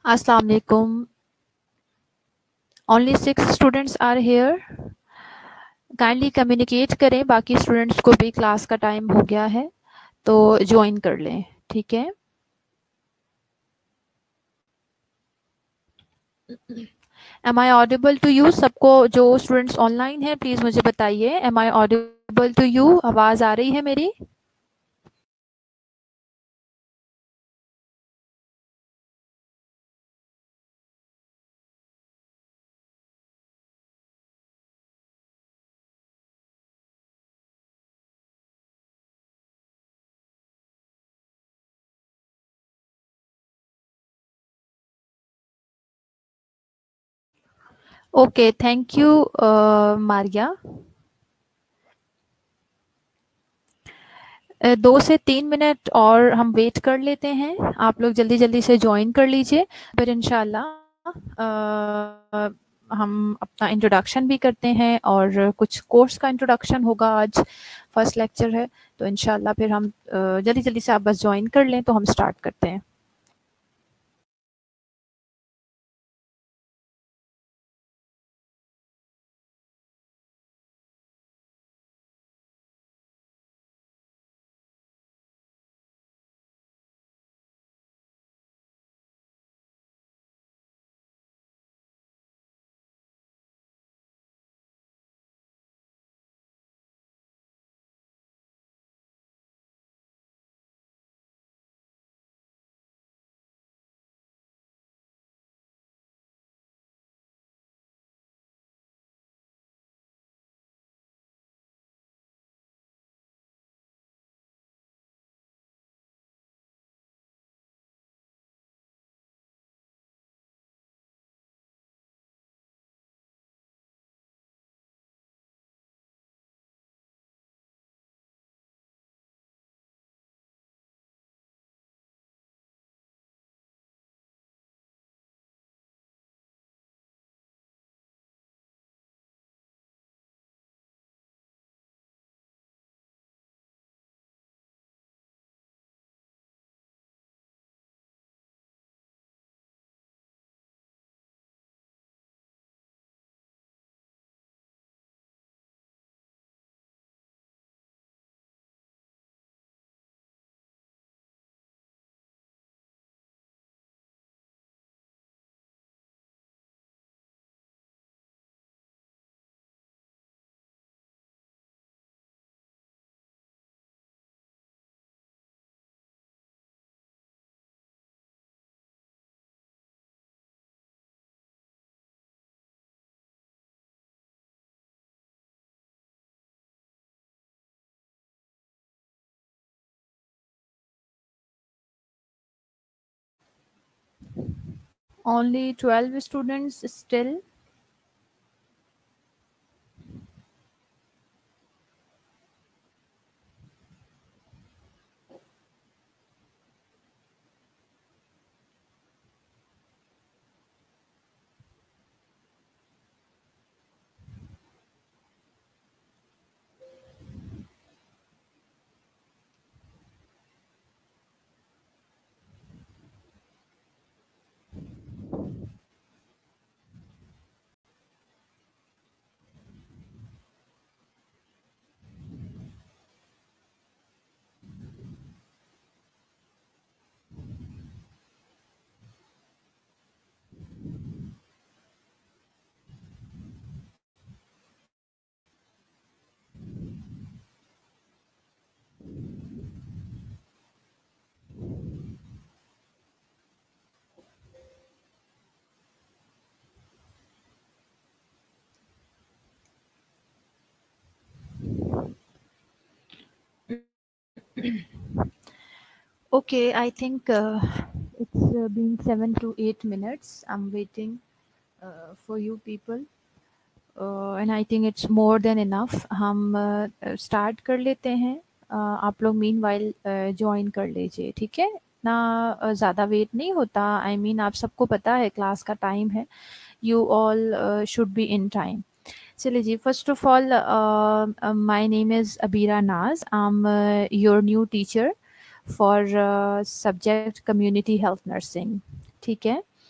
Assalamu alaikum. Only 6 students are here. Kindly communicate کریں باقی students کو بھی کلاس کا ٹائم ہو گیا ہے تو جوائن کر لیں. ٹھیک ہے. Am I audible to you? سب کو جو اسٹوڈنٹس آن لائن ہیں پلیز مجھے بتائیے. Am I audible to you? آواز آ رہی ہے میری؟ اوکے تھینک یو ماریا. 2 سے 3 منٹ اور ہم ویٹ کر لیتے ہیں. آپ لوگ جلدی جلدی سے جوائن کر لیجئے پھر انشاءاللہ ہم اپنا انٹروڈکشن بھی کرتے ہیں اور کچھ کورس کا انٹروڈکشن ہوگا. آج فرسٹ لیکچر ہے تو انشاءاللہ پھر ہم جلدی جلدی سے آپ بس جوائن کر لیں تو ہم سٹارٹ کرتے ہیں. Only 12 students still. Okay, I think it's been 7 to 8 minutes. I'm waiting for you people. And I think it's more than enough. ہم اسٹارٹ کر لیتے ہیں. آپ لوگ مین وائل جوائن کر لیجیے. ٹھیک ہے نا. زیادہ ویٹ نہیں ہوتا. آئی مین آپ سب کو پتہ ہے کلاس کا ٹائم ہے. You all should be in time. چلے جی. First of all my name is Abira Naz. I am your new teacher for subject community health nursing. ٹھیک ہے.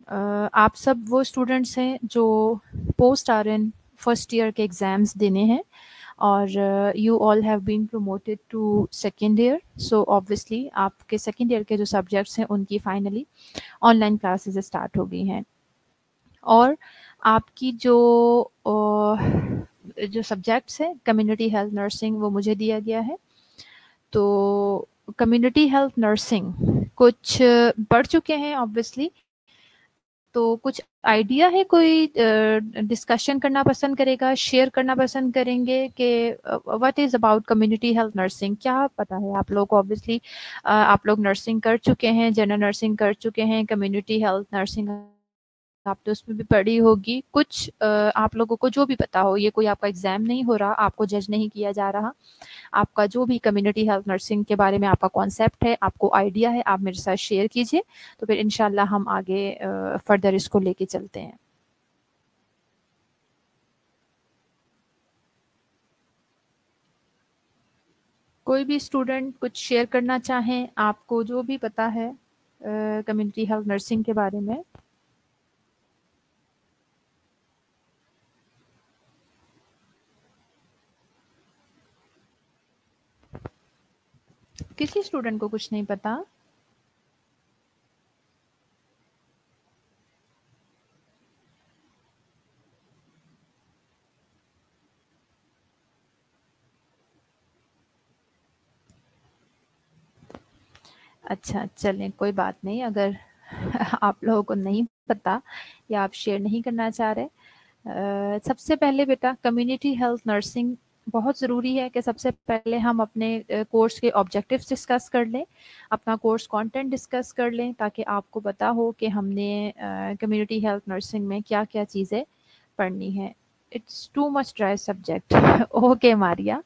آپ سب وہ اسٹوڈنٹس ہیں جو post R N first year کے ایگزامس دینے ہیں اور you all have been promoted to second year. So obviously آپ کے سیکنڈ ایئر کے جو سبجیکٹس ہیں ان کی finally online classes start ہو گئی ہیں. اور آپ کی جو سبجیکٹس ہیں کمیونٹی ہیلتھ نرسنگ وہ مجھے دیا گیا ہے. تو کمیونٹی ہیلتھ نرسنگ کچھ پڑھ چکے ہیں آبویسلی, تو کچھ آئیڈیا ہے کوئی ڈسکشن کرنا پسند کرے گا, شیئر کرنا پسند کریں گے کہ what is about community health nursing, کیا پتہ ہے آپ لوگوں کو؟ آبویسلی آپ لوگ نرسنگ کر چکے ہیں, جنرل نرسنگ کر چکے ہیں, کمیونٹی ہیلتھ نرسنگ آپ تو اس میں بھی پڑھی ہوگی. کچھ آپ لوگوں کو جو بھی پتا ہو, یہ کوئی آپ کا ایگزام نہیں ہو رہا, آپ کو جج نہیں کیا جا رہا, آپ کا جو بھی کمیونٹی ہیلتھ نرسنگ کے بارے میں آپ کا کانسیپٹ ہے, آپ کو آئیڈیا ہے, آپ میرے ساتھ شیئر کیجیے, تو پھر انشاءاللہ ہم آگے فردر اس کو لے کے چلتے ہیں. کوئی بھی اسٹوڈنٹ کچھ شیئر کرنا چاہیں, آپ کو جو بھی پتا ہے کمیونٹی ہیلتھ نرسنگ کے بارے میں. کسی اسٹوڈنٹ کو کچھ نہیں پتا؟ اچھا چلیں کوئی بات نہیں, اگر آپ لوگوں کو نہیں پتا یا آپ شیئر نہیں کرنا چاہ رہے. سب سے پہلے بیٹا کمیونٹی ہیلتھ نرسنگ بہت ضروری ہے کہ سب سے پہلے ہم اپنے کورس کے آبجیکٹیوز ڈسکس کر لیں, اپنا کورس کانٹینٹ ڈسکس کر لیں, تاکہ آپ کو پتا ہو کہ ہم نے کمیونٹی ہیلتھ نرسنگ میں کیا کیا چیزیں پڑھنی ہیں. It's too much dry subject. Okay Maria,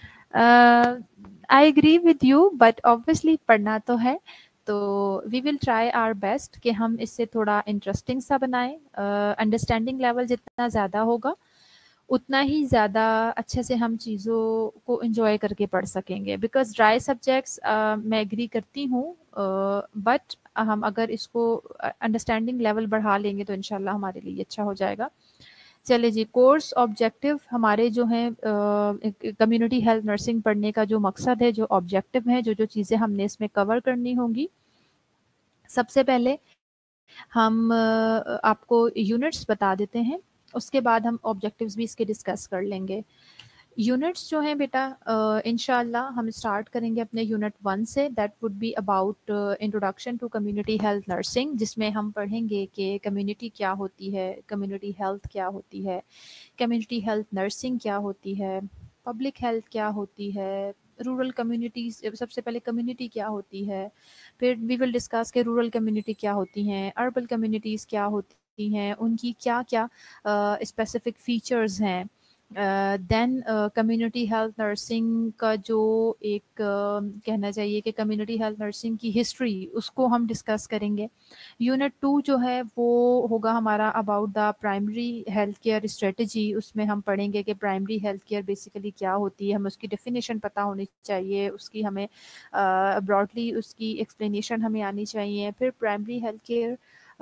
I agree with you, but obviously پڑھنا تو ہے, تو we will try our best کہ ہم اس سے تھوڑا انٹرسٹنگ سا بنائیں. انڈرسٹینڈنگ لیول جتنا زیادہ ہوگا اتنا ہی زیادہ اچھے سے ہم چیزوں کو انجوائے کر کے پڑھ سکیں گے. بیکاز ڈرائی سبجیکٹس میں ایگری کرتی ہوں, بٹ ہم اگر اس کو انڈرسٹینڈنگ لیول بڑھا لیں گے تو انشاءاللہ ہمارے لیے اچھا ہو جائے گا. چلے جی, کورس آبجیکٹیو ہمارے جو ہیں کمیونٹی ہیلتھ نرسنگ پڑھنے کا جو مقصد ہے, جو آبجیکٹیو ہیں, جو چیزیں ہم نے اس میں کور کرنی ہوں گی. سب سے پہلے ہم آپ کو یونٹس بتا دیتے ہیں, اس کے بعد ہم آبجیکٹیوز بھی اس کے ڈسکس کر لیں گے. یونٹس جو ہیں بیٹا انشاءاللہ ہم اسٹارٹ کریں گے اپنے یونٹ 1 سے, that would be about introduction to community health nursing, جس میں ہم پڑھیں گے کہ کمیونٹی کیا ہوتی ہے, کمیونٹی ہیلتھ کیا ہوتی ہے, کمیونٹی ہیلتھ نرسنگ کیا ہوتی ہے, پبلک ہیلتھ کیا ہوتی ہے, رورل کمیونٹیز, سب سے پہلے کمیونٹی کیا ہوتی ہے, پھر وی ول ڈسکس کہ رورل کمیونٹی کیا ہوتی ہیں, اربن کمیونٹیز کیا ہوتی ہیں, ان کی کیا کیا اسپیسیفک فیچرز ہیں. دین کمیونٹی ہیلتھ نرسنگ کا جو ایک کہنا چاہیے کہ کمیونٹی ہیلتھ نرسنگ کی ہسٹری, اس کو ہم ڈسکس کریں گے. یونٹ 2 جو ہے وہ ہوگا ہمارا about the primary health care strategy. اس میں ہم پڑھیں گے کہ پرائمری ہیلتھ کیئر بیسیکلی کیا ہوتی ہے, ہمیں اس کی ڈیفینیشن پتہ ہونی چاہیے, اس کی ہمیں براڈلی اس کی ایکسپلینیشن ہمیں آنی چاہیے. پھر پرائمری ہیلتھ کیئر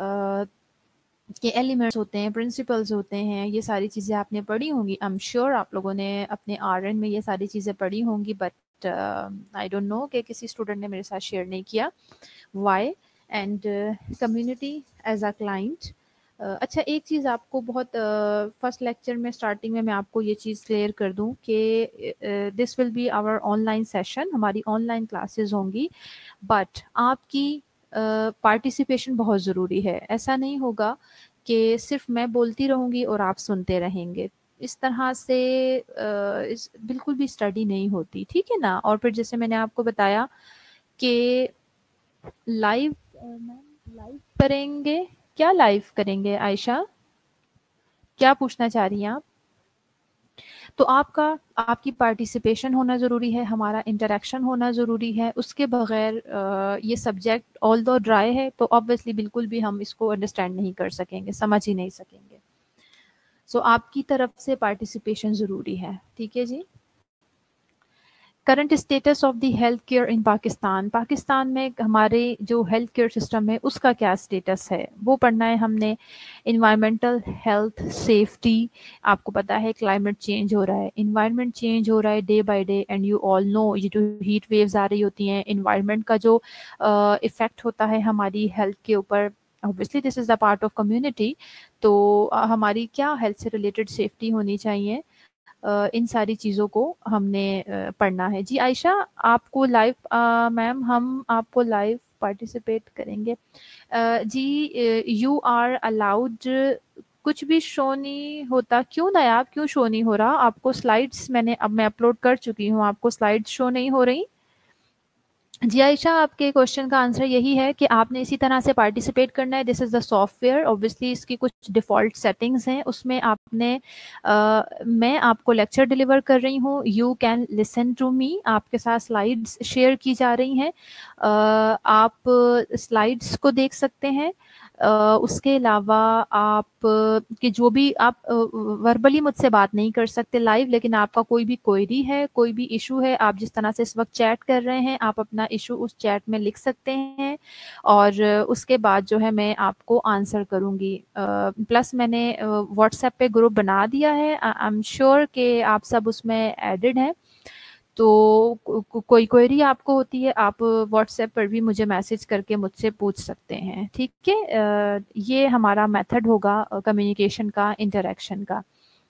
کے ایلیمنٹس ہوتے ہیں, پرنسپلز ہوتے ہیں, یہ ساری چیزیں آپ نے پڑھی ہوں گی. ایم شیور آپ لوگوں نے اپنے آر این میں یہ ساری چیزیں پڑھی ہوں گی, بٹ آئی ڈونٹ نو کہ کسی اسٹوڈنٹ نے میرے ساتھ شیئر نہیں کیا. Why and community as a client. اچھا ایک چیز آپ کو بہت فرسٹ لیکچر میں اسٹارٹنگ میں آپ کو یہ چیز کلیئر کر دوں کہ this will be our online session, ہماری آن لائن کلاسز ہوں گی, بٹ آپ کی پارٹیسپیشن بہت ضروری ہے. ایسا نہیں ہوگا کہ صرف میں بولتی رہوں گی اور آپ سنتے رہیں گے, اس طرح سے بالکل بھی اسٹڈی نہیں ہوتی, ٹھیک ہے نا. اور پھر جیسے میں نے آپ کو بتایا کہ لائیو لائیو کریں گے. کیا لائیو کریں گے عائشہ, کیا پوچھنا چاہ رہی ہیں آپ؟ تو آپ کی پارٹیسپیشن ہونا ضروری ہے, ہمارا انٹریکشن ہونا ضروری ہے. اس کے بغیر یہ سبجیکٹ آل دو ڈرائی ہے تو آبویسلی بالکل بھی ہم اس کو انڈرسٹینڈ نہیں کر سکیں گے, سمجھ ہی نہیں سکیں گے. سو آپ کی طرف سے پارٹیسپیشن ضروری ہے, ٹھیک ہے جی. Current status of the health care in Pakistan میں ہمارے جو ہیلتھ کیئر سسٹم ہے اس کا کیا اسٹیٹس ہے وہ پڑھنا ہے ہم نے. انوائرمنٹل ہیلتھ سیفٹی, آپ کو پتا ہے کلائمیٹ چینج ہو رہا ہے, انوائرمنٹ چینج ہو رہا ہے day by day, and you all know یہ جو ہیٹ ویوز آ رہی ہوتی ہیں, انوائرمنٹ کا جو افیکٹ ہوتا ہے ہماری ہیلتھ کے اوپر, obviously this is a part of community. تو ہماری کیا ہیلتھ سے ریلیٹڈ سیفٹی ہونی چاہیے, ان ساری چیزوں کو ہم نے پڑھنا ہے. جی عائشہ آپ کو لائیو, میم ہم آپ کو لائیو پارٹیسپیٹ کریں گے. جی یو آر الاؤڈ, کچھ بھی شو نہیں ہوتا, کیوں نایاب کیوں شو نہیں ہو رہا آپ کو سلائڈس؟ میں اپلوڈ کر چکی ہوں, آپ کو سلائڈ شو نہیں ہو رہی؟ جی عائشہ آپ کے کوشچن کا آنسر یہی ہے کہ آپ نے اسی طرح سے پارٹیسپیٹ کرنا ہے. This is the software, obviously اس کی کچھ ڈیفالٹ سیٹنگز ہیں, اس میں آپ نے میں آپ کو لیکچر ڈلیور کر رہی ہوں, you can listen to me, آپ کے ساتھ سلائڈس شیئر کی جا رہی ہیں, آپ سلائڈس کو دیکھ سکتے ہیں. اس کے علاوہ آپ کہ جو بھی آپ وربلی مجھ سے بات نہیں کر سکتے لائیو, لیکن آپ کا کوئی بھی کوئری ہے, کوئی بھی ایشو ہے, آپ جس طرح سے اس وقت چیٹ کر رہے ہیں آپ اپنا ایشو اس چیٹ میں لکھ سکتے ہیں, اور اس کے بعد جو ہے میں آپ کو آنسر کروں گی. پلس میں نے واٹس ایپ پہ گروپ بنا دیا ہے, آئی ایم شیور کہ آپ سب اس میں ایڈڈ ہیں, تو کوئی کوئری آپ کو ہوتی ہے آپ واٹس ایپ پر بھی مجھے میسج کر کے مجھ سے پوچھ سکتے ہیں. ٹھیک ہے, یہ ہمارا میتھڈ ہوگا کمیونیکیشن کا, انٹریکشن کا.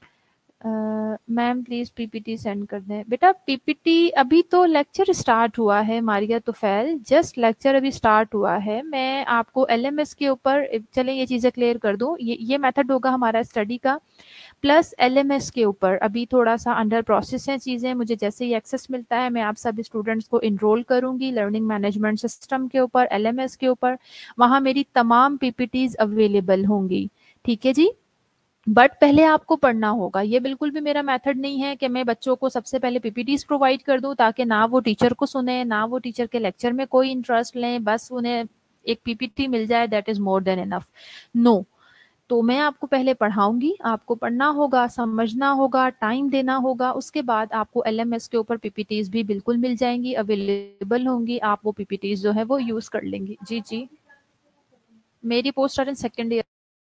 Ma'am please P P T send کر دیں. بیٹا پی پی ٹی ابھی تو لیکچر اسٹارٹ ہوا ہے, ماریہ توفیل جسٹ لیکچر ابھی اسٹارٹ ہوا ہے. میں آپ کو ایل ایم ایس کے اوپر, چلیں یہ چیزیں کلیئر کر دوں, یہ میتھڈ ہوگا ہمارا اسٹڈی کا, پلس ایل ایم ایس کے اوپر ابھی تھوڑا سا انڈر پروسیس ہیں چیزیں. مجھے جیسے ہی ایکسیس ملتا ہے میں آپ سب اسٹوڈنٹس کو انرول کروں گی لرننگ مینجمنٹ سسٹم کے اوپر, ایل ایم ایس کے اوپر. وہاں میری تمام پی پی ٹیز اویلیبل ہوں گی. ٹھیک ہے جی, بٹ پہلے آپ کو پڑھنا ہوگا. یہ بالکل بھی میرا میتھڈ نہیں ہے کہ میں بچوں کو سب سے پہلے پی پی ٹیز پرووائڈ کر دوں تاکہ نہ وہ ٹیچر کو سنیں, نہ وہ ٹیچر کے لیکچر میں کوئی انٹرسٹ لیں, بس انہیں ایک پی پی ٹی مل جائے, دیٹ از مور دین انف. نو, تو میں آپ کو پہلے پڑھاؤں گی, آپ کو پڑھنا ہوگا, سمجھنا ہوگا, ٹائم دینا ہوگا. اس کے بعد آپ کو ایل ایم ایس کے اوپر پی پی ٹیز بھی بالکل مل جائیں گی, اویلیبل ہوں گی, آپ وہ پی پی ٹیز جو ہے وہ یوز کر لیں گی. جی جی, میری پوسٹ ان سیکنڈ ایئر.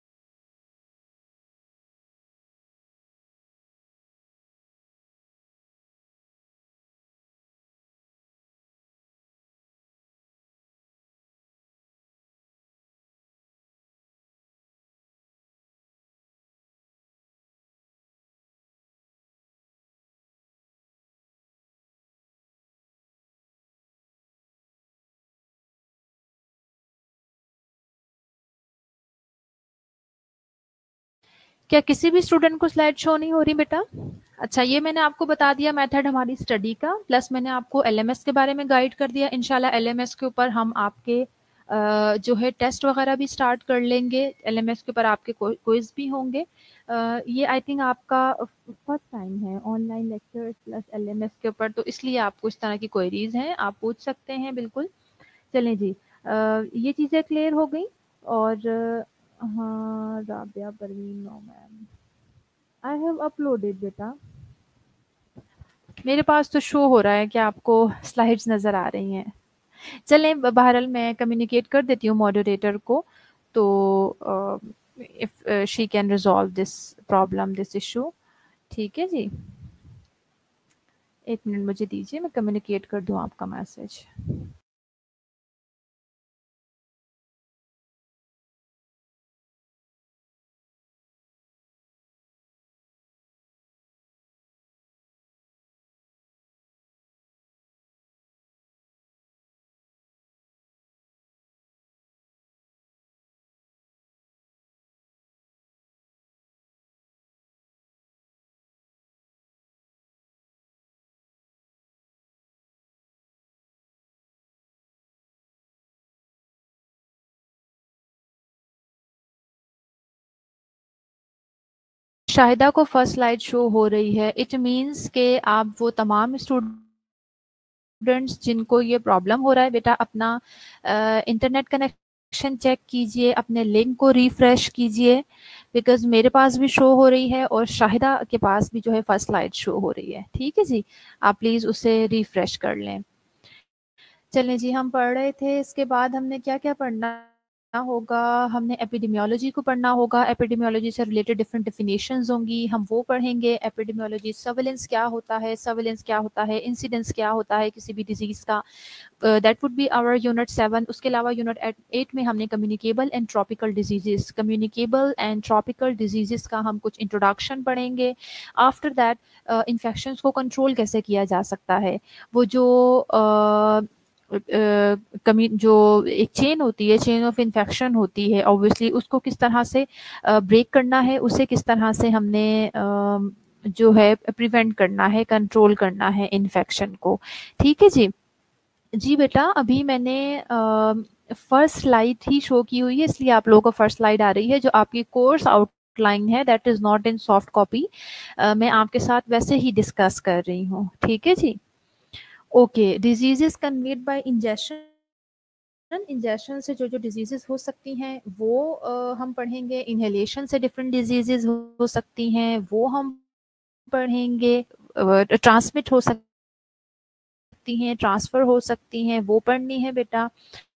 کیا کسی بھی اسٹوڈنٹ کو سلائڈ شو نہیں ہو رہی بیٹا؟ اچھا, یہ میں نے آپ کو بتا دیا میتھڈ ہماری اسٹڈی کا, پلس میں نے آپ کو ایل ایم ایس کے بارے میں گائیڈ کر دیا. انشاءاللہ ایل ایم ایس کے اوپر ہم آپ کے جو ہے ٹیسٹ وغیرہ بھی اسٹارٹ کر لیں گے. ایل ایم ایس کے اوپر آپ کے کوئز بھی ہوں گے. یہ آئی تھنک آپ کا فرسٹ ٹائم ہے online lecture plus L M S کے اوپر, تو اس لیے آپ کو اس طرح کی کوئریز ہیں, آپ پوچھ سکتے ہیں بالکل. چلیں جی, یہ چیزیں کلیئر ہو گئی. اور ہاں Rabia Parveen, no ma'am I have uploaded بیٹا. میرے پاس تو شو ہو رہا ہے کہ آپ کو سلائڈز نظر آ رہی ہیں. چلیں بہرحال میں کمیونیکیٹ کر دیتی ہوں ماڈریٹر کو, تو if she can resolve this problem, this issue. ٹھیک ہے جی, ایک منٹ مجھے دیجیے, میں کمیونیکیٹ کر دوں آپ کا میسج. شاہدہ کو فرسٹ سلائڈ شو ہو رہی ہے, اٹ مینس کہ آپ وہ تمام اسٹوڈنٹس جن کو یہ پرابلم ہو رہا ہے, بیٹا اپنا انٹرنیٹ کنیکشن چیک کیجئے, اپنے لنک کو ریفریش کیجئے. बिकॉज मेरे पास भी शो हो रही है और शाहिदा के पास भी जो है फर्स्ट स्लाइड शो हो रही है. ठीक है जी, आप प्लीज़ उसे रिफ्रेश कर लें. चलें जी, हम पढ़ रहे थे, इसके बाद हमने क्या क्या पढ़ना होगा. हमने एपिडेमियोलॉजी को पढ़ना होगा. एपिडेमियोलॉजी से रिलेटेड डिफरेंट डेफिनेशंस होंगी, हम वो पढ़ेंगे. एपिडेमियोलॉजी, सर्वेलेंस क्या होता है, सर्वेलेंस क्या होता है, इंसिडेंस क्या होता है किसी भी डिजीज़ का. That would be our unit 7. उसके अलावा यूनिट 8 में हमने communicable and tropical diseases, communicable and tropical diseases का हम कुछ इंट्रोडक्शन पढ़ेंगे. आफ्टर दैट इन्फेक्शंस को कंट्रोल कैसे किया जा सकता है. वो जो जो एक चेन होती है, चेन ऑफ इन्फेक्शन होती है, ऑब्वियसली उसको किस तरह से ब्रेक करना है, उसे किस तरह से हमने जो है प्रिवेंट करना है, कंट्रोल करना है इन्फेक्शन को. ठीक है जी. जी बेटा, अभी मैंने फर्स्ट स्लाइड ही शो की हुई है, इसलिए आप लोगों को फर्स्ट स्लाइड आ रही है. जो आपकी कोर्स आउटलाइन है that is not in soft copy. मैं आपके साथ वैसे ही डिस्कस कर रही हूँ. ठीक है जी. Okay, diseases conveyed by injection. Injection से जो जो डिजीजेस हो सकती हैं वो हम पढ़ेंगे. इनहेलेशन से डिफरेंट डिजीजेस हो सकती हैं वो हम पढ़ेंगे. ट्रांसमिट हो सकती हैं, ट्रांसफर हो सकती हैं, वो पढ़नी है बेटा.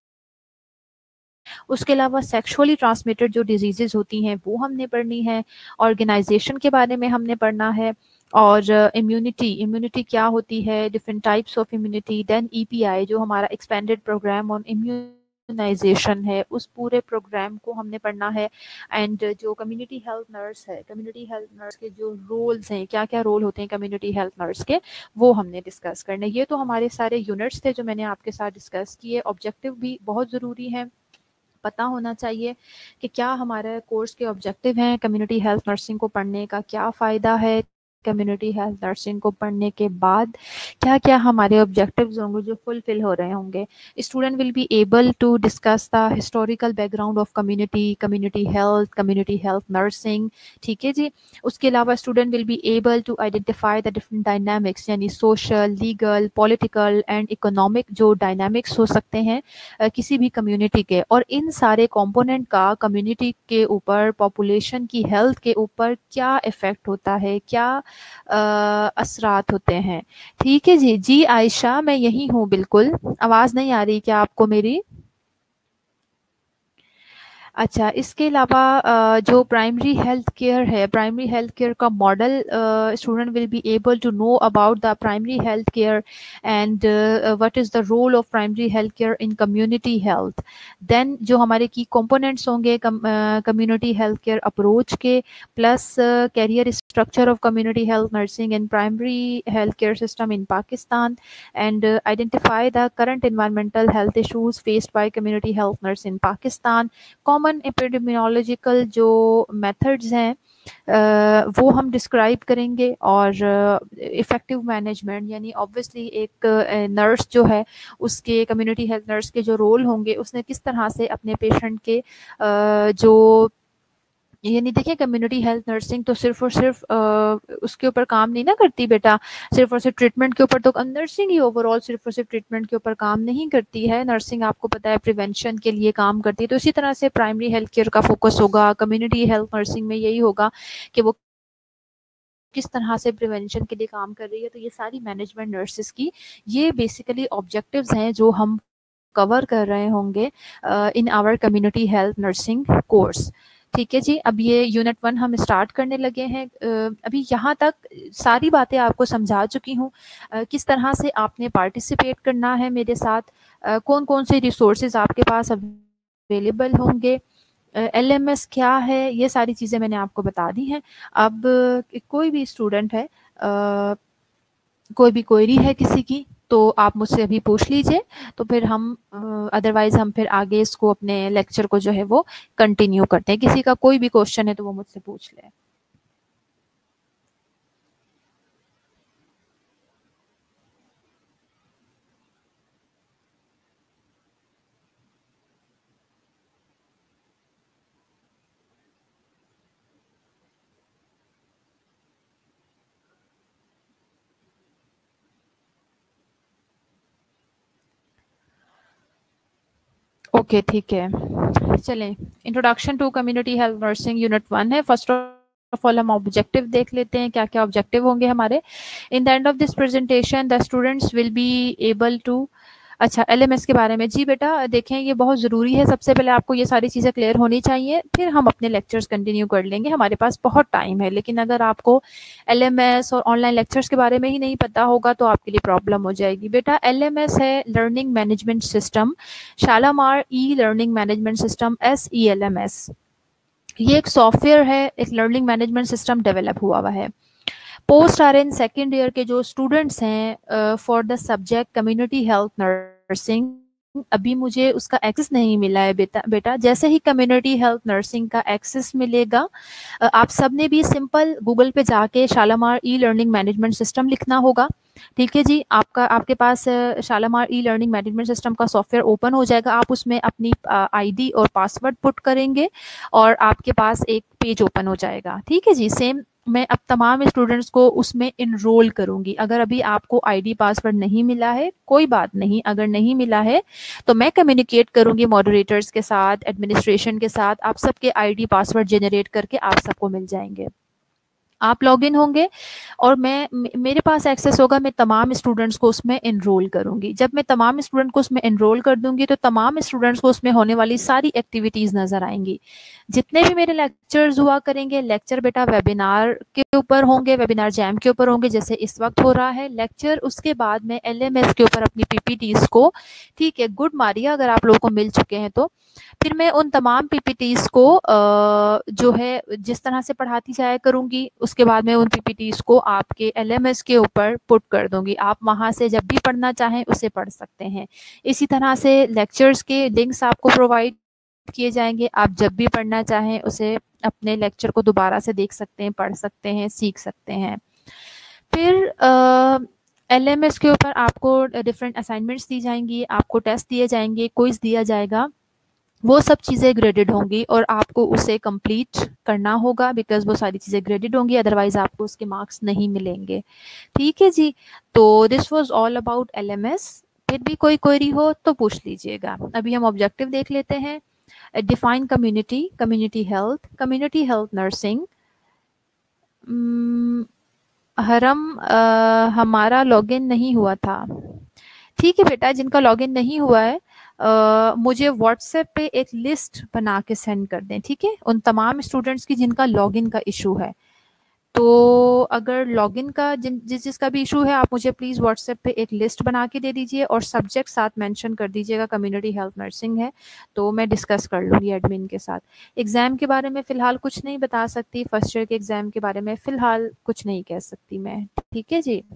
उसके अलावा सेक्सुअली ट्रांसमिटेड जो डिजीजेज होती हैं वो हमने पढ़नी है. ऑर्गेनाइजेशन के बारे में हमने पढ़ना है. और इम्यूनिटी, इम्यूनिटी क्या होती है, different types of immunity. Then EPI जो हमारा एक्सपेंडेड प्रोग्राम ऑन इम्यूनाइजेशन है, उस पूरे प्रोग्राम को हमने पढ़ना है. एंड जो कम्युनिटी हेल्थ नर्स है, कम्युनिटी हेल्थ नर्स के जो रोल्स हैं, क्या क्या रोल होते हैं कम्युनिटी हेल्थ नर्स के, वो हमने डिस्कस करने. ये तो हमारे सारे यूनिट्स थे जो मैंने आपके साथ डिस्कस किए. ऑब्जेक्टिव भी बहुत ज़रूरी है, पता होना चाहिए कि क्या हमारे कोर्स के ऑब्जेक्टिव हैं. कम्युनिटी हेल्थ नर्सिंग को पढ़ने का क्या फ़ायदा है, कम्युनिटी हेल्थ नर्सिंग को पढ़ने के बाद क्या क्या हमारे ऑब्जेक्टिव्स होंगे जो फुलफिल हो रहे होंगे. Student will be able to discuss the historical background of community, community health nursing. ठीक है जी. उसके अलावा student will be able to identify the different dynamics, यानी social, legal, political and economic जो डायनामिक्स हो सकते हैं किसी भी कम्युनिटी के. और इन सारे कंपोनेंट का कम्युनिटी के ऊपर, पॉपुलेशन की हेल्थ के ऊपर क्या इफ़ेक्ट होता है, क्या असरात होते हैं. ठीक है जी. जी आयशा, मैं यही हूँ बिल्कुल. आवाज़ नहीं आ रही क्या आपको मेरी? अच्छा, इसके अलावा जो प्राइमरी हेल्थ केयर है, प्राइमरी हेल्थ केयर का model, student will be able to know about the primary health care and what is the role of primary health care in community health. Then जो हमारे की components होंगे community health care approach के, plus career structure of community health nursing in primary health care system in Pakistan, and identify the current environmental health issues faced by community health nurse in Pakistan. Common epidemiological जो methods हैं वो हम describe करेंगे. और effective management, यानी obviously एक nurse जो है उसके, कम्युनिटी हेल्थ नर्स के जो रोल होंगे, उसने किस तरह से अपने पेशेंट के जो, यानी देखिए कम्युनिटी हेल्थ नर्सिंग तो सिर्फ और सिर्फ उसके ऊपर काम नहीं ना करती बेटा, सिर्फ और सिर्फ ट्रीटमेंट के ऊपर. तो नर्सिंग ही ओवरऑल सिर्फ और सिर्फ ट्रीटमेंट के ऊपर काम नहीं करती है. नर्सिंग आपको पता है प्रिवेंशन के लिए काम करती है. तो इसी तरह से प्राइमरी हेल्थ केयर का फोकस होगा कम्युनिटी हेल्थ नर्सिंग में, यही होगा कि वो किस तरह से प्रिवेंशन के लिए काम कर रही है. तो ये सारी मैनेजमेंट नर्सेस की ये बेसिकली ऑब्जेक्टिव्स हैं जो हम कवर कर रहे होंगे in our community health nursing course. ठीक है जी. अब ये यूनिट 1 हम स्टार्ट करने लगे हैं. अभी यहाँ तक सारी बातें आपको समझा चुकी हूँ. किस तरह से आपने पार्टिसिपेट करना है मेरे साथ, कौन कौन से रिसोर्सेज आपके पास अवेलेबल होंगे, एलएमएस क्या है, ये सारी चीज़ें मैंने आपको बता दी हैं. अब कोई भी स्टूडेंट है, कोई भी क्वेरी है किसी की, तो आप मुझसे अभी पूछ लीजिए. तो फिर हम अदरवाइज हम फिर आगे इसको अपने लेक्चर को जो है वो कंटिन्यू करते हैं. किसी का कोई भी क्वेश्चन है तो वो मुझसे पूछ ले. ओके ओके ठीक है, चलें। Introduction to community health nursing unit 1 है। फर्स्ट ऑफ ऑल हम ऑब्जेक्टिव देख लेते हैं, क्या क्या ऑब्जेक्टिव होंगे हमारे। In the end of this presentation the students will be able to, अच्छा एलएमएस के बारे में जी बेटा देखें, ये बहुत ज़रूरी है। सबसे पहले आपको ये सारी चीज़ें क्लियर होनी चाहिए, फिर हम अपने लेक्चर्स कंटिन्यू कर लेंगे, हमारे पास बहुत टाइम है। लेकिन अगर आपको एलएमएस और ऑनलाइन लेक्चर्स के बारे में ही नहीं पता होगा तो आपके लिए प्रॉब्लम हो जाएगी। बेटा एलएमएस है learning management system, Shalamar e learning management system, SELMS। ये एक सॉफ्टवेयर है, एक लर्निंग मैनेजमेंट सिस्टम डेवलप हुआ है। Post R N second year के जो स्टूडेंट्स हैं for the subject community health nursing, अभी मुझे उसका एक्सेस नहीं मिला है बेटा जैसे ही कम्युनिटी हेल्थ नर्सिंग का एक्सेस मिलेगा आप सब ने भी सिंपल गूगल पे जाके Shalamar e learning management system लिखना होगा। ठीक है जी, आपके पास Shalamar e learning management system का सॉफ्टवेयर ओपन हो जाएगा, आप उसमें अपनी आईडी और पासवर्ड पुट करेंगे और आपके पास एक पेज ओपन हो जाएगा। ठीक है जी, सेम मैं अब तमाम स्टूडेंट्स को उसमें इनरोल करूंगी। अगर अभी आपको आईडी पासवर्ड नहीं मिला है कोई बात नहीं, अगर नहीं मिला है तो मैं कम्युनिकेट करूंगी मॉडरेटर्स के साथ, एडमिनिस्ट्रेशन के साथ, आप सबके आईडी पासवर्ड जनरेट करके आप सबको मिल जाएंगे। आप लॉगिन होंगे और मेरे पास एक्सेस होगा, मैं तमाम स्टूडेंट्स को उसमें एनरोल करूंगी। जब मैं तमाम स्टूडेंट को उसमें एनरोल कर दूंगी तो तमाम स्टूडेंट्स को उसमें होने वाली सारी एक्टिविटीज़ नज़र आएंगी। जितने भी मेरे लेक्चर्स हुआ करेंगे, लेक्चर बेटा वेबिनार के ऊपर होंगे, वेबिनार जैम के ऊपर होंगे जैसे इस वक्त हो रहा है लेक्चर। उसके बाद मैं LMS के ऊपर अपनी PPTs को, ठीक है गुड मारिया अगर आप लोगों को मिल चुके हैं तो, फिर मैं उन तमाम PPTs को जो है जिस तरह से पढ़ाती जाया करूंगी, उसके बाद मैं उन PPTs को आपके LMS के ऊपर पुट कर दूंगी। आप वहां से जब भी पढ़ना चाहें उसे पढ़ सकते हैं। इसी तरह से लेक्चर्स के लिंक्स आपको प्रोवाइड किए जाएंगे, आप जब भी पढ़ना चाहें उसे अपने लेक्चर को दोबारा से देख सकते हैं, पढ़ सकते हैं, सीख सकते हैं। फिर LMS के ऊपर आपको डिफरेंट असाइनमेंट्स दी जाएंगी, आपको टेस्ट दिए जाएंगे, क्विज दिया जाएगा, वो सब चीज़ें ग्रेडेड होंगी और आपको उसे कंप्लीट करना होगा बिकॉज वो सारी चीज़ें ग्रेडेड होंगी, अदरवाइज आपको उसके मार्क्स नहीं मिलेंगे। ठीक है जी, तो this was all about LMS। फिर भी कोई क्वेरी हो तो पूछ लीजिएगा। अभी हम ऑब्जेक्टिव देख लेते हैं। Define community, community health nursing. हरम हमारा लॉगिन नहीं हुआ था। ठीक है बेटा, जिनका लॉगिन नहीं हुआ है मुझे व्हाट्सएप पे एक लिस्ट बना के सेंड कर दें, ठीक है, उन तमाम स्टूडेंट्स की जिनका लॉगिन का इशू है। तो अगर लॉगिन का जिसका भी इशू है आप मुझे प्लीज़ व्हाट्सएप पे एक लिस्ट बना के दे दीजिए और सब्जेक्ट साथ मेंशन कर दीजिएगा कम्युनिटी हेल्थ नर्सिंग है, तो मैं डिस्कस कर लूँगी एडमिन के साथ। एग्ज़ाम के बारे में फ़िलहाल कुछ नहीं बता सकती, फर्स्ट ईयर के एग्ज़ाम के बारे में फ़िलहाल कुछ नहीं कह सकती मैं। ठीक है जी,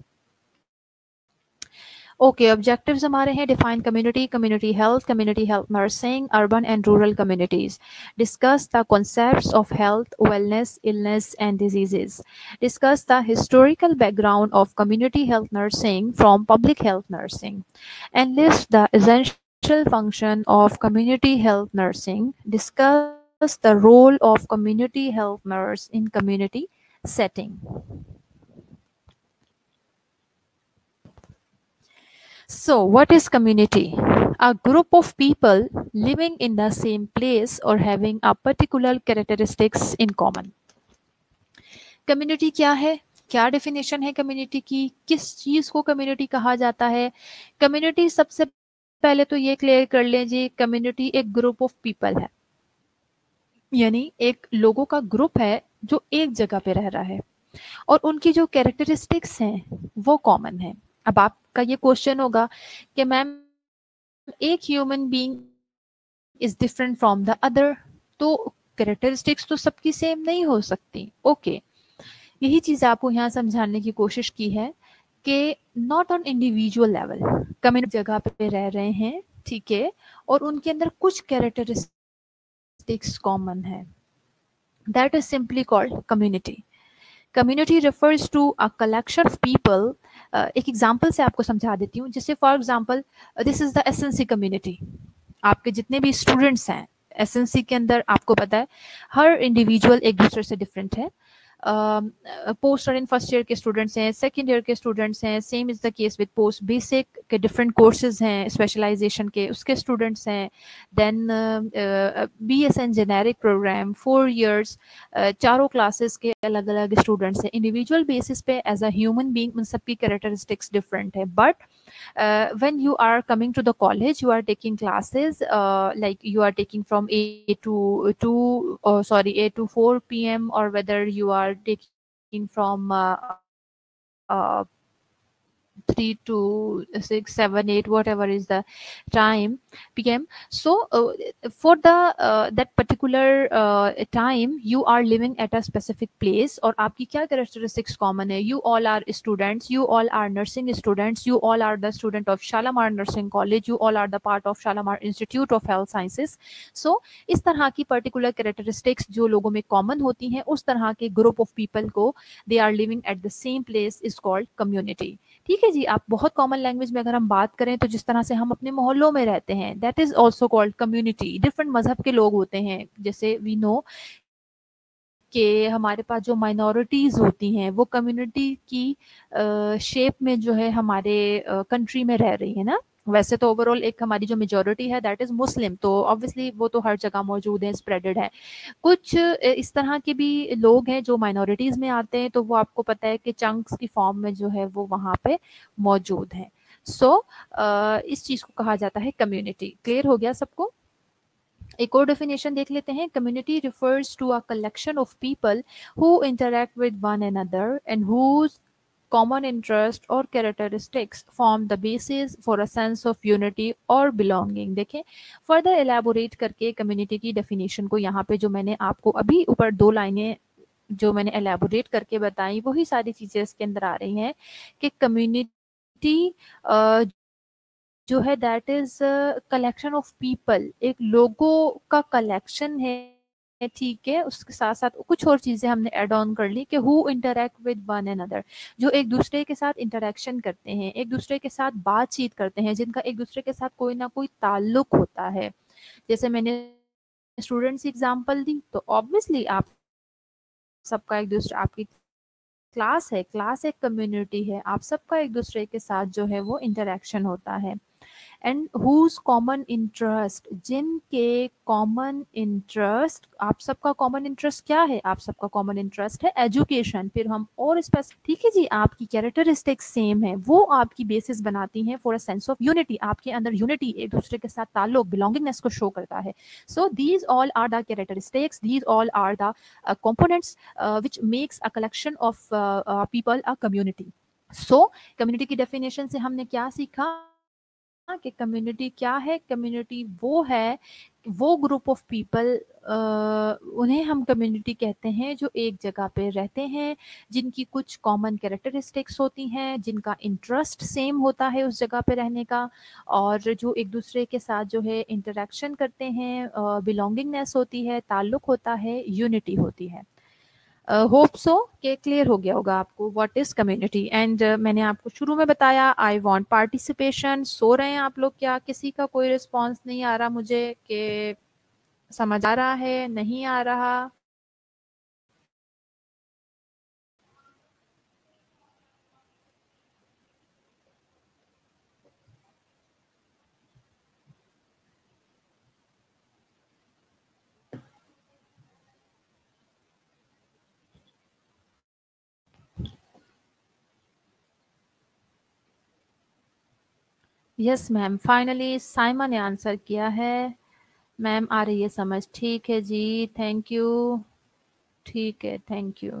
ओके ऑब्जेक्टिव्स हमारे हैं। Define community, community health nursing, urban and rural communities, discuss the concepts of health, wellness, illness and diseases, discuss the historical background of community health nursing from public health nursing, and list the essential function of community health nursing, discuss the role of community health nurse in community setting. So, what is community? A group of people living in the same place or having a particular characteristics in common. Community क्या है, क्या definition है community की, किस चीज़ को community कहा जाता है? कम्युनिटी सबसे पहले तो ये क्लियर कर लें जी, कम्युनिटी एक ग्रुप ऑफ पीपल है, यानी एक लोगों का ग्रुप है जो एक जगह पे रह रहा है और उनकी जो कैरेक्टरिस्टिक्स हैं वो कॉमन है। अब आपका ये क्वेश्चन होगा कि मैम एक human being is different from the other, तो कैरेक्टरिस्टिक्स तो सबकी सेम नहीं हो सकती। ओके, यही चीज आपको यहाँ समझाने की कोशिश की है कि not on individual level, community जगह पे रह रहे हैं, ठीक है, और उनके अंदर कुछ कैरेक्टरिस्टिक्स कॉमन है, that is simply called community. Community refers to a collection of people. एक एग्जांपल से आपको समझा देती हूँ, जैसे for example this is the SNC community. आपके जितने भी स्टूडेंट्स हैं एसएनसी के अंदर, आपको पता है हर इंडिविजुअल एक दूसरे से डिफरेंट है, post R N first year के स्टूडेंट्स हैं, सेकेंड ईयर के स्टूडेंट्स हैं, same is the case with post basic के डिफरेंट कोर्सेज हैं, स्पेशलाइजेशन के उसके स्टूडेंट्स हैं, then BSN generic programme 4 years, चारों क्लासेस के अलग अलग स्टूडेंट्स हैं. इंडिविजुअल बेसिस पे एज अ ह्यूमन बीइंग उन सबकी कैरेक्टरिस्टिक्स डिफरेंट है. But when you are coming to the college, you are taking classes, like you are taking from A to 4 p.m., or whether you are taking from 3 to 6, 7, 8, whatever is the time PM. So for the that particular time, you are living at a specific place, और आपकी क्या characteristics common है? You all are students, you all are nursing students, you all are the student of Shalamar Nursing College, you all are the part of Shalamar Institute of Health Sciences. So इस तरह की particular characteristics जो लोगों में common होती हैं, उस तरह के group of people को they are living at the same place is called community. ठीक है जी. आप बहुत कॉमन लैंग्वेज में अगर हम बात करें तो जिस तरह से हम अपने मोहल्लों में रहते हैं, that is also called community. Different मजहब के लोग होते हैं, जैसे वी नो कि हमारे पास जो माइनॉरिटीज होती हैं वो कम्युनिटी की शेप में जो है हमारे कंट्री में रह रही है ना. वैसे तो ओवरऑल एक हमारी जो मेजोरिटी है दैट इज मुस्लिम, तो ऑब्वियसली वो तो हर जगह मौजूद है, स्प्रेडेड है. कुछ इस तरह के भी लोग हैं जो माइनॉरिटीज में आते हैं, तो वो आपको पता है कि चंक्स की फॉर्म में जो है वो वहाँ पे मौजूद है. सो इस चीज को कहा जाता है कम्युनिटी. क्लियर हो गया सबको? एक और डेफिनेशन देख लेते हैं. Community refers to a collection of people who interact with one another and whose common interest or characteristics form the basis for a sense of unity or belonging. देखें further elaborate करके community की definition को यहाँ पे जो मैंने आपको अभी ऊपर 2 लाइनें जो मैंने elaborate करके बताई वही सारी चीजें इसके अंदर आ रही हैं कि community जो है that is collection of people, एक लोगों का कलेक्शन है. ठीक है, उसके साथ साथ कुछ और चीजें हमने एड ऑन कर ली कि who interact with one another, जो एक दूसरे के साथ इंटरेक्शन करते हैं, एक दूसरे के साथ बातचीत करते हैं, जिनका एक दूसरे के साथ कोई ना कोई ताल्लुक होता है. जैसे मैंने स्टूडेंट्स एग्जांपल दी, तो ऑब्वियसली आप सबका एक दूसरे, आपकी क्लास है, क्लास एक कम्युनिटी है, आप सबका एक दूसरे के साथ जो है वो इंटरेक्शन होता है. एंड हुज कॉमन इंटरेस्ट, जिनके कॉमन इंटरेस्ट, आप सबका कॉमन इंटरेस्ट क्या है? आप सबका कॉमन इंटरेस्ट है एजुकेशन. फिर हम और स्पेसिफिक, ठीक है जी, आपकी कैरेक्टरिस्टिक्स सेम है, वो आपकी बेसिस बनाती हैं for a sense of unity. आपके अंदर यूनिटी, एक दूसरे के साथ ताल्लुक, बिलोंगिंगनेस को शो करता है. So these all are the characteristics, these all are the components which makes a collection of people a community. So community की definition से हमने क्या सीखा कि कम्युनिटी क्या है? कम्युनिटी वो है, वो ग्रुप ऑफ पीपल, उन्हें हम कम्युनिटी कहते हैं जो एक जगह पे रहते हैं, जिनकी कुछ कॉमन कैरेक्टरिस्टिक्स होती हैं, जिनका इंटरेस्ट सेम होता है उस जगह पे रहने का, और जो एक दूसरे के साथ जो है इंटरेक्शन करते हैं, बिलोंगिंगनेस होती है, ताल्लुक होता है, यूनिटी होती है. होप सो कि क्लियर हो गया होगा आपको व्हाट इज कम्युनिटी. एंड मैंने आपको शुरू में बताया आई वांट पार्टिसिपेशन. सो रहे हैं आप लोग क्या? किसी का कोई रिस्पांस नहीं आ रहा मुझे कि समझ आ रहा है, नहीं आ रहा? यस मैम, फाइनली साइमा ने आंसर किया है. मैम आ रही है समझ? ठीक है जी, थैंक यू. ठीक है, thank you.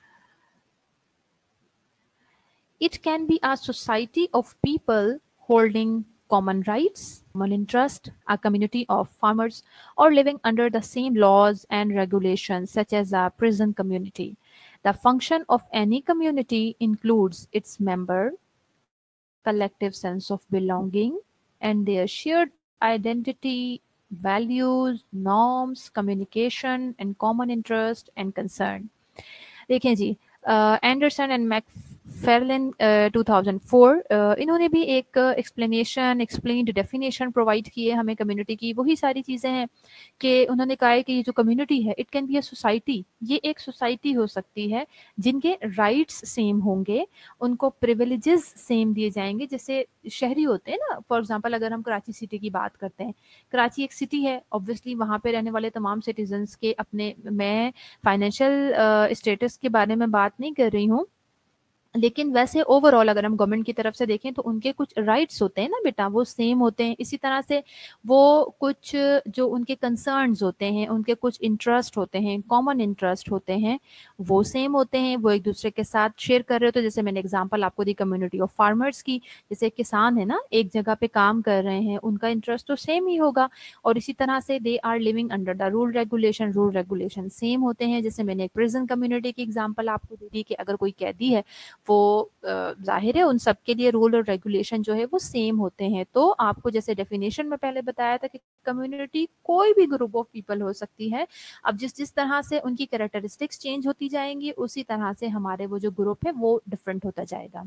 It can be a society of people holding common rights, common interest, a community of farmers, or living under the same laws and regulations, such as a prison community. The function of any community includes its member, collective sense of belonging, and their shared identity, values, norms, communication, and common interest and concern. देखें जी, Anderson and फेरलिन 2004, इन्होंने भी एक explained definition provide की है हमें community की। वही सारी चीज़ें हैं कि उन्होंने कहा है कि ये जो कम्युनिटी है it can be a society, ये एक सोसाइटी हो सकती है जिनके राइट्स सेम होंगे, उनको प्रिविलेजेस सेम दिए जाएंगे। जैसे शहरी होते हैं ना, फॉर एग्जांपल अगर हम कराची सिटी की बात करते हैं, कराची एक सिटी है, ऑब्वियसली वहाँ पे रहने वाले तमाम सिटीजन्स के अपने, मैं फाइनेंशियल स्टेटस के बारे में बात नहीं कर रही हूँ, लेकिन वैसे ओवरऑल अगर हम गवर्नमेंट की तरफ से देखें तो उनके कुछ राइट्स होते हैं ना बेटा, वो सेम होते हैं। इसी तरह से वो कुछ जो उनके कंसर्न्स होते हैं, उनके कुछ इंटरेस्ट होते हैं, कॉमन इंटरेस्ट होते हैं, वो सेम होते हैं, वो एक दूसरे के साथ शेयर कर रहे हो। तो जैसे मैंने एग्जांपल आपको दी कम्युनिटी ऑफ फार्मर्स की, जैसे किसान है ना, एक जगह पे काम कर रहे हैं, उनका इंटरेस्ट तो सेम ही होगा। और इसी तरह से they are living under the rule regulation same होते हैं। जैसे मैंने एक प्रिजन कम्युनिटी की एग्जाम्पल आपको दे दी कि अगर कोई कैदी है, वो जाहिर है उन सब के लिए रूल और रेगुलेशन जो है वो सेम होते हैं। तो आपको जैसे डेफिनेशन में पहले बताया था कि कम्युनिटी कोई भी ग्रुप ऑफ पीपल हो सकती है। अब जिस जिस तरह से उनकी कैरेक्टरिस्टिक्स चेंज होती जाएंगी, उसी तरह से हमारे वो जो ग्रुप है वो डिफरेंट होता जाएगा।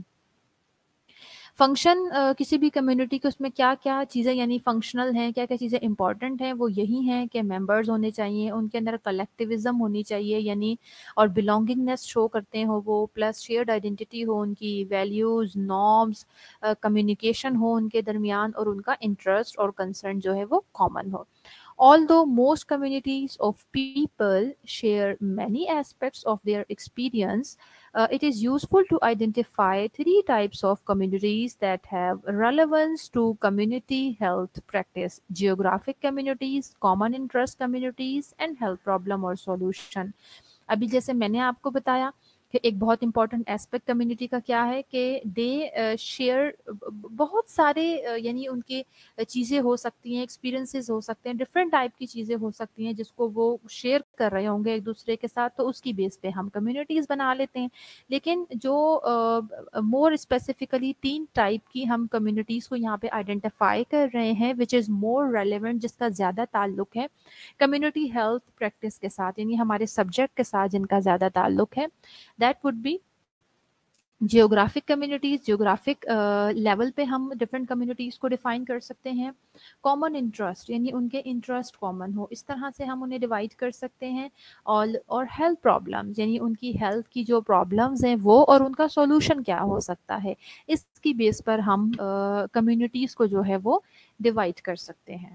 फंक्शन किसी भी कम्युनिटी के, उसमें क्या क्या चीज़ें यानी फंक्शनल हैं, क्या क्या चीज़ें इंपॉर्टेंट हैं, वो यही हैं कि मेंबर्स होने चाहिए, उनके अंदर कलेक्टिविज्म होनी चाहिए यानी, और बिलोंगिंगनेस शो करते हो वो, प्लस शेयर्ड आइडेंटिटी हो उनकी, वैल्यूज़, नॉर्म्स, कम्युनिकेशन हो उनके दरमियान, और उनका इंटरेस्ट और कंसर्न जो है वो कॉमन हो। Although most communities of people share many aspects of their experience, it is useful to identify three types of communities that have relevance to community health practice: geographic communities, common interest communities, and health problem or solution. अभी जैसे मैंने आपको बताया कि एक बहुत important aspect community का क्या है कि दे शेयर बहुत सारे यानी उनके चीज़ें हो सकती हैं, एक्सपीरियंसेस हो सकते हैं, डिफरेंट टाइप की चीज़ें हो सकती हैं जिसको वो शेयर कर रहे होंगे एक दूसरे के साथ, तो उसकी बेस पे हम कम्युनिटीज़ बना लेते हैं। लेकिन जो मोर स्पेसिफिकली तीन टाइप की हम कम्युनिटीज़ को यहाँ पे आइडेंटिफाई कर रहे हैं, विच इज़ मोर रेलिवेंट, जिसका ज़्यादा ताल्लुक है कम्युनिटी हेल्थ प्रैक्टिस के साथ, यानी हमारे सब्जेक्ट के साथ जिनका ज़्यादा ताल्लुक है, that would be geographic communities. Geographic level पे हम डिफरेंट कम्युनिटीज़ को डिफाइन कर सकते हैं। कॉमन इंटरेस्ट यानी उनके इंटरेस्ट कॉमन हो, इस तरह से हम उन्हें डिवाइड कर सकते हैं। और हेल्थ प्रॉब्लम्स यानी उनकी हेल्थ की जो प्रॉब्लम्स हैं वो, और उनका सॉल्यूशन क्या हो सकता है, इसकी बेस पर हम कम्युनिटीज़ को जो है वो डिवाइड कर सकते हैं।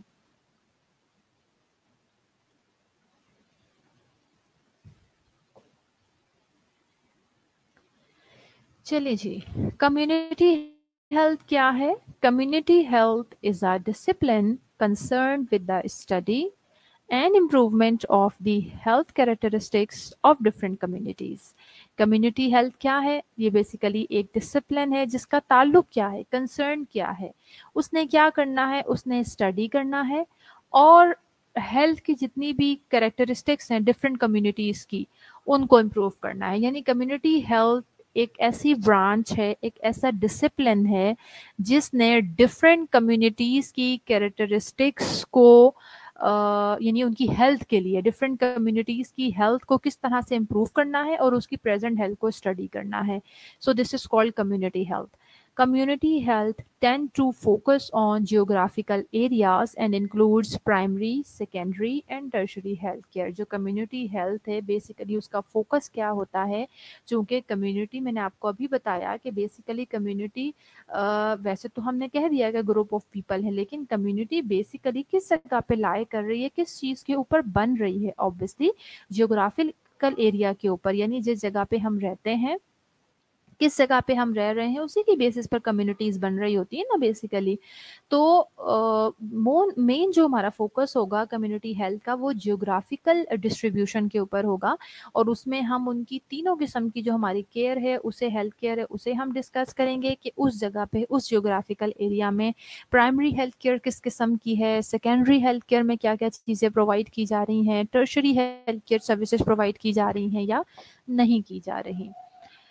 चलिए जी, कम्युनिटी हेल्थ क्या है? Community health is a discipline concern with the study and improvement of the health characteristics of different communities. Community health क्या है? ये बेसिकली एक डिसिप्लिन है जिसका ताल्लुक क्या है, कंसर्न क्या है, उसने क्या करना है, उसने स्टडी करना है और हेल्थ की जितनी भी कैरेक्टरिस्टिक्स हैं डिफरेंट कम्युनिटीज़ की, उनको इम्प्रूव करना है। यानी कम्युनिटी हेल्थ एक ऐसी ब्रांच है, एक ऐसा डिसिप्लिन है जिसने डिफरेंट कम्युनिटीज़ की कैरेक्टरिस्टिक्स को यानी उनकी हेल्थ के लिए डिफरेंट कम्युनिटीज़ की हेल्थ को किस तरह से इम्प्रूव करना है और उसकी प्रेजेंट हेल्थ को स्टडी करना है। So this is called community health. Community health tend to focus on geographical areas and includes primary, secondary and tertiary health care. जो community health है basically उसका focus क्या होता है, चूँकि community मैंने आपको अभी बताया कि basically community वैसे तो हमने कह दिया कि ग्रुप ऑफ पीपल है, लेकिन कम्युनिटी बेसिकली किस जगह पे लाई कर रही है, किस चीज़ के ऊपर बन रही है, ऑब्वियसली जियोग्राफिकल एरिया के ऊपर, यानी जिस जगह पे हम रहते हैं, किस जगह पे हम रह रहे हैं, उसी की बेसिस पर कम्युनिटीज़ बन रही होती है ना बेसिकली। तो मेन जो हमारा फोकस होगा कम्युनिटी हेल्थ का वो जियोग्राफिकल डिस्ट्रीब्यूशन के ऊपर होगा, और उसमें हम उनकी तीनों किस्म की जो हमारी केयर है, उसे हेल्थ केयर है, उसे हम डिस्कस करेंगे कि उस जगह पे उस जियोग्राफिकल एरिया में प्राइमरी हेल्थ केयर किस किस्म की है, सेकेंडरी हेल्थ केयर में क्या क्या चीज़ें प्रोवाइड की जा रही हैं, tertiary health care services provide की जा रही हैं या नहीं की जा रही।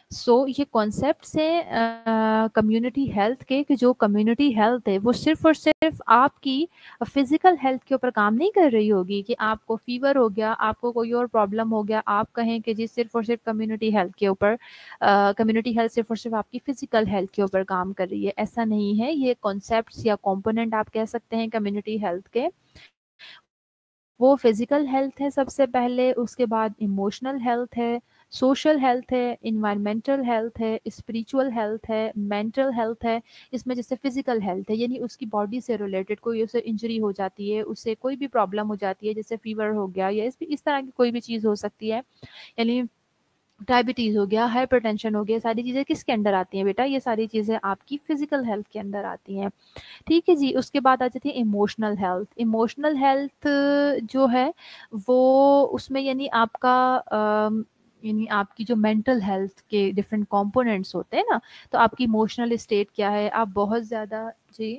سو یہ کانسیپٹس ہیں کمیونٹی ہیلتھ کے کہ جو کمیونٹی ہیلتھ ہے وہ صرف اور صرف آپ کی فزیکل ہیلتھ کے اوپر کام نہیں کر رہی ہوگی کہ آپ کو فیور ہو گیا, آپ کو کوئی اور پرابلم ہو گیا, آپ کہیں کہ جی صرف اور صرف کمیونٹی ہیلتھ کے اوپر, کمیونٹی ہیلتھ صرف اور صرف آپ کی فزیکل ہیلتھ کے اوپر کام کر رہی ہے. ایسا نہیں ہے. یہ کانسیپٹس یا کمپوننٹ آپ کہہ سکتے ہیں کمیونٹی ہیلتھ کے, وہ فزیکل ہیلتھ ہے سب سے پہلے, اس کے بعد ایموشنل ہیلتھ ہے, سوشل ہیلتھ ہے, انوائرمنٹل ہیلتھ ہے, اسپریچول ہیلتھ ہے, مینٹل ہیلتھ ہے. اس میں جیسے فزیکل ہیلتھ ہے یعنی اس کی باڈی سے ریلیٹڈ کوئی اسے انجری ہو جاتی ہے, اسے کوئی بھی پرابلم ہو جاتی ہے, جیسے فیور ہو گیا یا اس طرح کی کوئی بھی چیز ہو سکتی ہے, یعنی ڈائبٹیز ہو گیا, ہائپر ٹینشن ہو گیا, ساری چیزیں کس کے انڈر آتی ہیں بیٹا؟ یہ ساری چیزیں آپ کی فزیکل ہیلتھ کے اندر آتی ہیں. ٹھیک ہے جی. اس کے بعد آ جاتی ہے ایموشنل ہیلتھ. ایموشنل ہیلتھ جو ہے وہ اس میں یعنی آپ کا یعنی آپ کی جو مینٹل ہیلتھ کے ڈفرینٹ کمپوننٹس ہوتے ہیں نا, تو آپ کی ایموشنل اسٹیٹ کیا ہے, آپ بہت زیادہ جی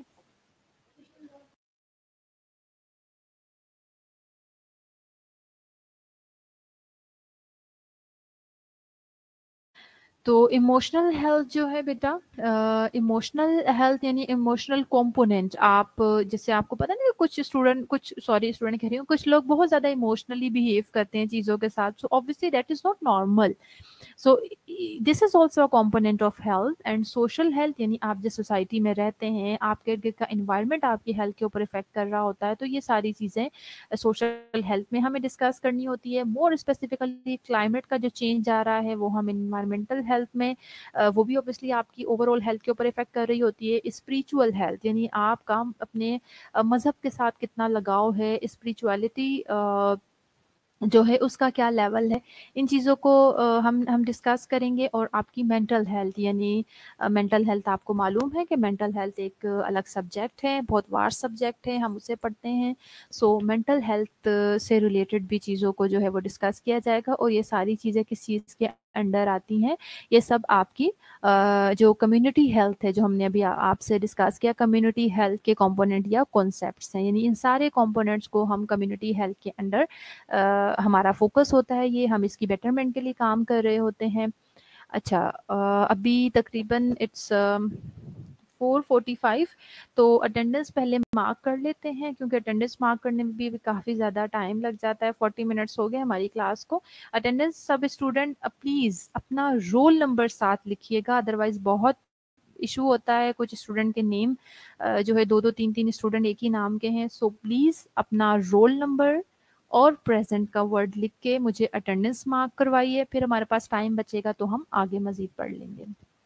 تو ایموشنل ہیلتھ جو ہے بیٹا, ایموشنل ہیلتھ یعنی ایموشنل کمپوننٹ. آپ جیسے آپ کو پتا نہیں کچھ اسٹوڈنٹ, اسٹوڈنٹ کہہ رہی ہوں, کچھ لوگ بہت زیادہ ایموشنلی بہیو کرتے ہیں چیزوں کے ساتھ, so obviously that is not normal. So this is also a component of health. And social health یعنی آپ جس سوسائٹی میں رہتے ہیں, آپ کے ارد گرد کا انوائرمنٹ آپ کی ہیلتھ کے اوپر افیکٹ کر رہا ہوتا ہے, تو یہ ساری چیزیں سوشل ہیلتھ میں ہمیں ڈسکس کرنی ہوتی ہے. مور اسپیسیفکلی کلائمیٹ کا جو چینج آ رہا ہے وہ ہم انوائرمنٹل ہیلتھ میں وہ بھی اوبیسلی آپ کی اوور آل ہیلتھ کے اوپر افیکٹ کر رہی ہوتی ہے. اسپریچول ہیلتھ یعنی آپ کا اپنے مذہب کے ساتھ کتنا لگاؤ ہے, اسپریچولیٹی جو ہے اس کا کیا لیول ہے, ان چیزوں کو ہم ڈسکس کریں گے. اور آپ کی مینٹل ہیلتھ یعنی مینٹل ہیلتھ آپ کو معلوم ہے کہ مینٹل ہیلتھ ایک الگ سبجیکٹ ہے, بہت واسٹ سبجیکٹ ہے, ہم اسے پڑھتے ہیں. سو مینٹل ہیلتھ سے ریلیٹڈ بھی چیزوں کو جو ہے وہ ڈسکس کیا جائے گا. اور یہ ساری چیزیں کس چیز کے انڈر آتی ہیں, یہ سب آپ کی جو کمیونٹی ہیلتھ ہے جو ہم نے ابھی آپ سے ڈسکس کیا, کمیونٹی ہیلتھ کے کمپوننٹ یا کانسیپٹس ہیں. یعنی ان سارے کمپوننٹس کو ہم کمیونٹی ہیلتھ کے انڈر ہمارا فوکس ہوتا ہے, یہ ہم اس کی بیٹرمنٹ کے لیے کام کر رہے ہوتے ہیں. اچھا ابھی تقریباً اٹس 4:45, تو اٹینڈنس پہلے مارک کر لیتے ہیں کیونکہ اٹینڈنس مارک کرنے میں بھی کافی زیادہ ٹائم لگ جاتا ہے. 40 منٹس ہو گئے ہماری کلاس کو. اٹینڈنس سب اسٹوڈنٹ پلیز اپنا رول نمبر ساتھ لکھیے گا, ادروائز بہت ایشو ہوتا ہے. کچھ اسٹوڈنٹ کے نیم جو ہے 2-2 3-3 اسٹوڈنٹ ایک ہی نام کے ہیں. سو پلیز اپنا رول نمبر اور پریزنٹ کا ورڈ لکھ کے مجھے اٹینڈنس مارک کروائیے. پھر ہمارے پاس ٹائم بچے گا تو ہم آگے مزید پڑھ لیں گے.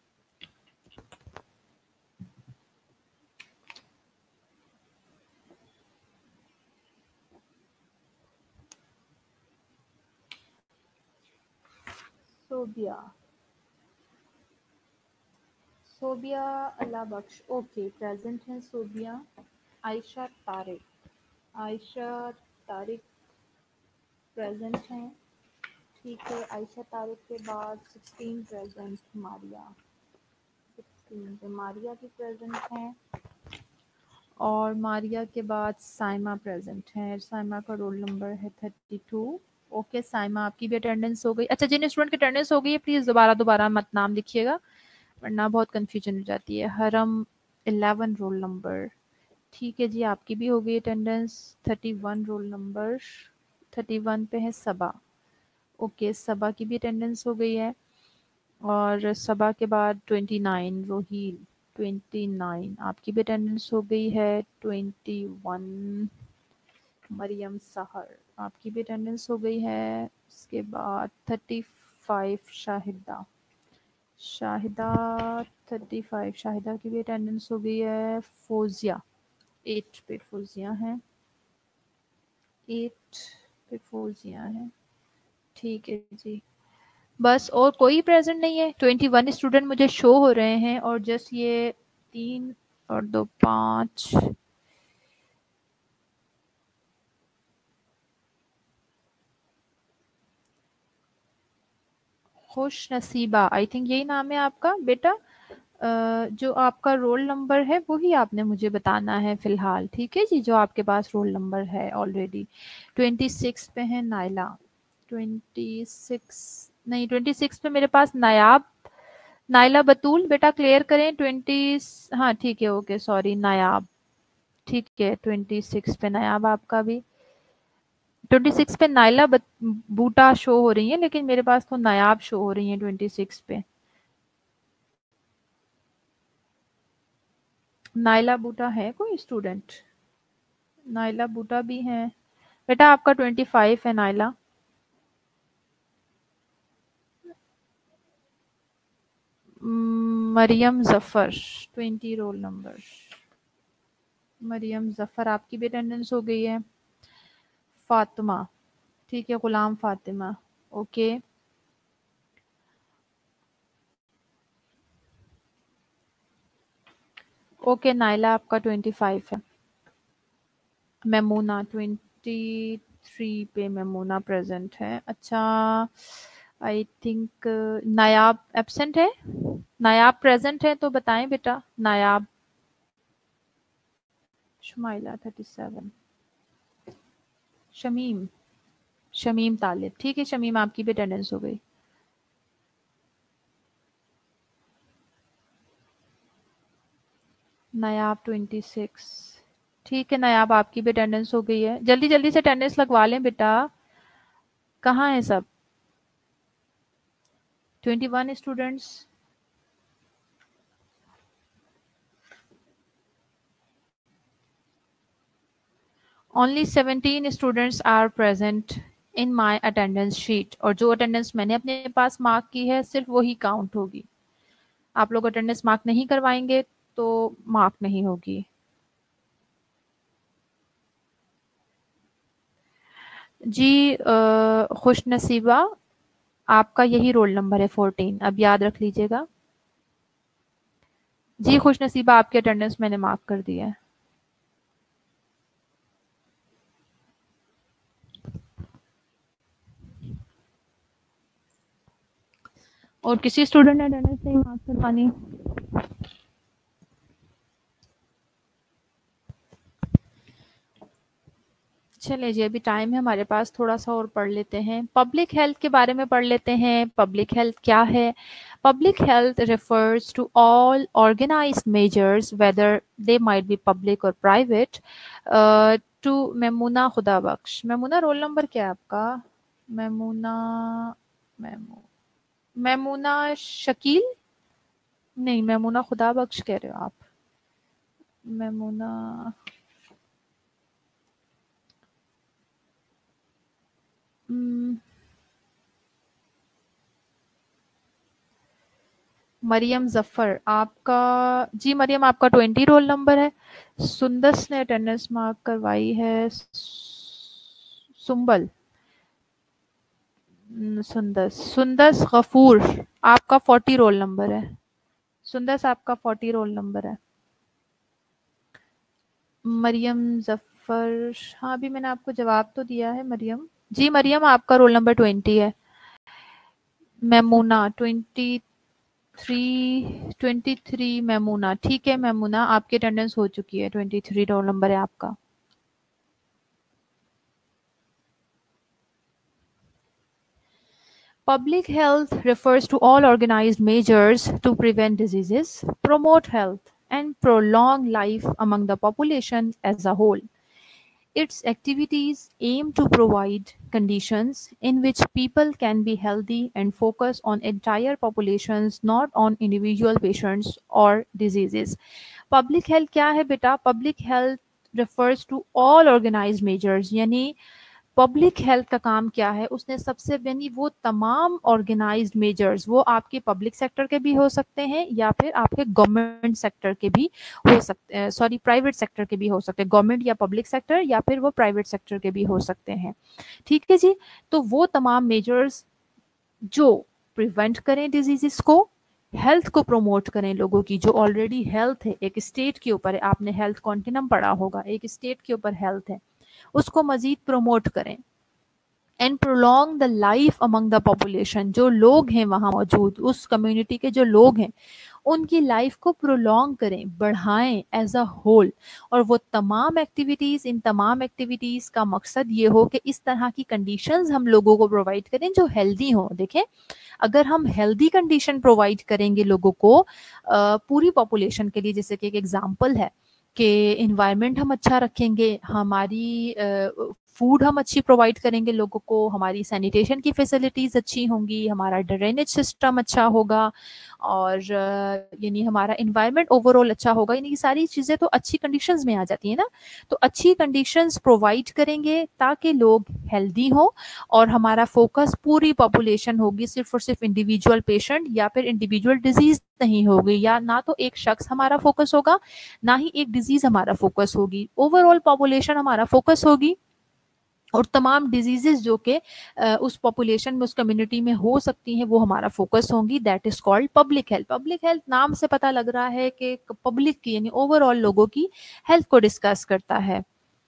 صوبیہ اللہ بخش, اوکے پریزنٹ ہیں صوبیہ. عائشہ طارق, عائشہ طارق پریزنٹ ہیں. ٹھیک ہے, عائشہ طارق کے بعد 16 پریزنٹ ماریہ, 16 پہ ماریہ بھی پریزنٹ ہیں. اور ماریہ کے بعد سائمہ پریزنٹ ہیں. سائمہ کا رول نمبر ہے 32. اوکے سائمہ آپ کی بھی اٹینڈنس ہو گئی. اچھا جن اسٹوڈنٹ کی اٹینڈنس ہو گئی ہے پلیز دوبارہ مت نام لکھیے گا ورنہ بہت کنفیوژن ہو جاتی ہے. حرم 11 رول نمبر, ٹھیک ہے جی آپ کی بھی ہو گئی اٹینڈنس. 31 رول نمبر, 31 پہ ہے صبا. اوکے صبا کی بھی اٹینڈنس ہو گئی ہے. اور صبا کے بعد 29 روحیل, 29 آپ کی بھی اٹینڈنس ہو گئی ہے. 21 مریم سحر, آپ کی بھی اٹینڈنس ہو گئی ہے. اس کے بعد 35 شاہدہ, شاہدہ 35 شاہدہ کی بھی اٹینڈنس ہو گئی ہے. فوزیہ 8 پہ فوزیہ ہیں, 8 پہ فوزیہ ہیں. ٹھیک ہے جی, بس اور کوئی پریزنٹ نہیں ہے. 21 اسٹوڈنٹ مجھے شو ہو رہے ہیں اور جسٹ یہ 3 اور 2 5. خوش نصیبہ آئی تھنک یہی نام ہے آپ کا بیٹا. جو آپ کا رول نمبر ہے وہی آپ نے مجھے بتانا ہے فی الحال. ٹھیک ہے جی, جو آپ کے پاس رول نمبر ہے آلریڈی. 26 پہ ہے نائلہ, 26 نہیں 26 پہ میرے پاس نایاب नायला बतूल बेटा क्लियर करें 20, हाँ ठीक है ओके सॉरी नायाब, ठीक है 26 पे नायाब आपका भी, 26 पे नायला बूटा शो हो रही है, लेकिन मेरे पास तो नायाब शो हो रही है 26 पे। नायला बूटा है कोई स्टूडेंट? नायला बूटा भी है बेटा, आपका 25 है नायला। मरियम जफर 20 रोल नंबर, मरियम जफर आपकी भी अटेंडेंस हो गई है। फातिमा, ठीक है गुलाम फातिमा, ओके। ओके नायला आपका 25 है। मेमूना 23 पे मेमूना प्रेजेंट है। अच्छा आई थिंक नायाब एब्सेंट है, नायाब प्रेजेंट है तो बताएं बेटा। नायाब शुमाइला 37, शमीम, शमीम तालिब, ठीक है शमीम आपकी भी अटेंडेंस हो गई। नायाब 26, ठीक है नायाब आपकी भी अटेंडेंस हो गई है। जल्दी जल्दी से अटेंडेंस लगवा लें बेटा, कहाँ है सब? 21 students, only 17 students are present in my attendance sheet, और जो अटेंडेंस मैंने अपने पास मार्क की है सिर्फ वही काउंट होगी। आप लोग अटेंडेंस मार्क नहीं करवाएंगे तो मार्क नहीं होगी। जी खुश नसीबा आपका यही रोल नंबर है 14, अब याद रख लीजिएगा। जी खुश नसीबा आपकी अटेंडेंस मैंने मार्क कर दी है। और किसी स्टूडेंट ने अटेंडेंस नहीं मार्क करवानी? चलिए जी अभी टाइम है हमारे पास, थोड़ा सा और पढ़ लेते हैं। पब्लिक हेल्थ के बारे में पढ़ लेते हैं। पब्लिक हेल्थ क्या है? Public health refers to all organized measures whether they might be public or private to Maimoona Khuda Bakhsh. Maimuna roll number क्या है आपका? मेमूना, मेमूना शकील, नहीं मेमूना खुदा बख्श कह रहे हो आप। मेमूना, मरियम जफर आपका, जी मरियम आपका 20 रोल नंबर है। सुंदस ने अटेंडेंस मार्क करवाई है, सुंबल, सुंदस, सुंदस गफूर आपका 40 रोल नंबर है। सुंदस आपका 40 रोल नंबर है। मरियम जफर, हाँ अभी मैंने आपको जवाब तो दिया है मरियम। जी मरियम आपका रोल नंबर 20 है। मेमूना 23 मेमूना, ठीक है मेमूना आपकी अटेंडेंस हो चुकी है, 23 रोल नंबर है आपका। Public health refers to all organized measures to prevent diseases, promote health, and prolong life among the population as a whole. Its activities aim to provide conditions in which people can be healthy and focus on entire populations, not on individual patients or diseases. Public health क्या है बेटा? Public health refers to all organized measures, यानी public health का काम क्या है? उसने सबसे यानी वो तमाम ऑर्गेनाइज्ड मेजर्स, वो आपके पब्लिक सेक्टर के भी हो सकते हैं या फिर आपके गवर्नमेंट सेक्टर के भी हो सकते हैं, सॉरी प्राइवेट सेक्टर के भी हो सकते हैं, गवर्नमेंट या पब्लिक सेक्टर या फिर वो प्राइवेट सेक्टर के भी हो सकते हैं। ठीक है जी, तो वो तमाम मेजर्स जो प्रिवेंट करें डिजीजेस को, हेल्थ को प्रमोट करें, लोगों की जो ऑलरेडी हेल्थ है, एक स्टेट के ऊपर है, आपने हेल्थ कॉन्टिनम पढ़ा होगा, एक स्टेट के ऊपर हेल्थ है, उसको मजीद प्रमोट करें। And prolong the life among the population, जो लोग हैं वहां मौजूद, उस कम्युनिटी के जो लोग हैं ان کی لائف کو پرولونگ کریں, بڑھائیں ایز اے ہول. اور وہ تمام ایکٹیویٹیز, ان تمام ایکٹیویٹیز کا مقصد یہ ہو کہ اس طرح کی کنڈیشنز ہم لوگوں کو پرووائڈ کریں جو ہیلدی ہوں. دیکھیں اگر ہم ہیلدی کنڈیشن پرووائڈ کریں گے لوگوں کو پوری پاپولیشن کے لیے, جیسے کہ ایک ایگزامپل ہے کہ انوائرمنٹ ہم اچھا رکھیں گے, ہماری فوڈ ہم اچھی پرووائڈ کریں گے لوگوں کو, ہماری سینیٹیشن کی فیسلٹیز اچھی ہوں گی, ہمارا ڈرینیج سسٹم اچھا ہوگا, اور یعنی ہمارا انوائرمنٹ اوور آل اچھا ہوگا. یعنی یہ ساری چیزیں تو اچھی کنڈیشنز میں آ جاتی ہیں نا. تو اچھی کنڈیشنز پرووائڈ کریں گے تاکہ لوگ ہیلدی ہوں, اور ہمارا فوکس پوری پاپولیشن ہوگی, صرف اور صرف انڈیویجول پیشنٹ یا پھر انڈیویجول ڈیزیز نہیں ہوگی, یا نہ تو ایک شخص ہمارا فوکس ہوگا نہ ہی ایک ڈیزیز ہمارا فوکس ہوگی, اوور آل پاپولیشن ہمارا فوکس ہوگی. اور تمام ڈیزیزز جو کہ اس پاپولیشن میں, اس کمیونٹی میں ہو سکتی ہیں, وہ ہمارا فوکس ہوں گی. That is called public health. Public health نام سے پتہ لگ رہا ہے کہ پبلک کی یعنی اوور آل لوگوں کی ہیلتھ کو ڈسکس کرتا ہے.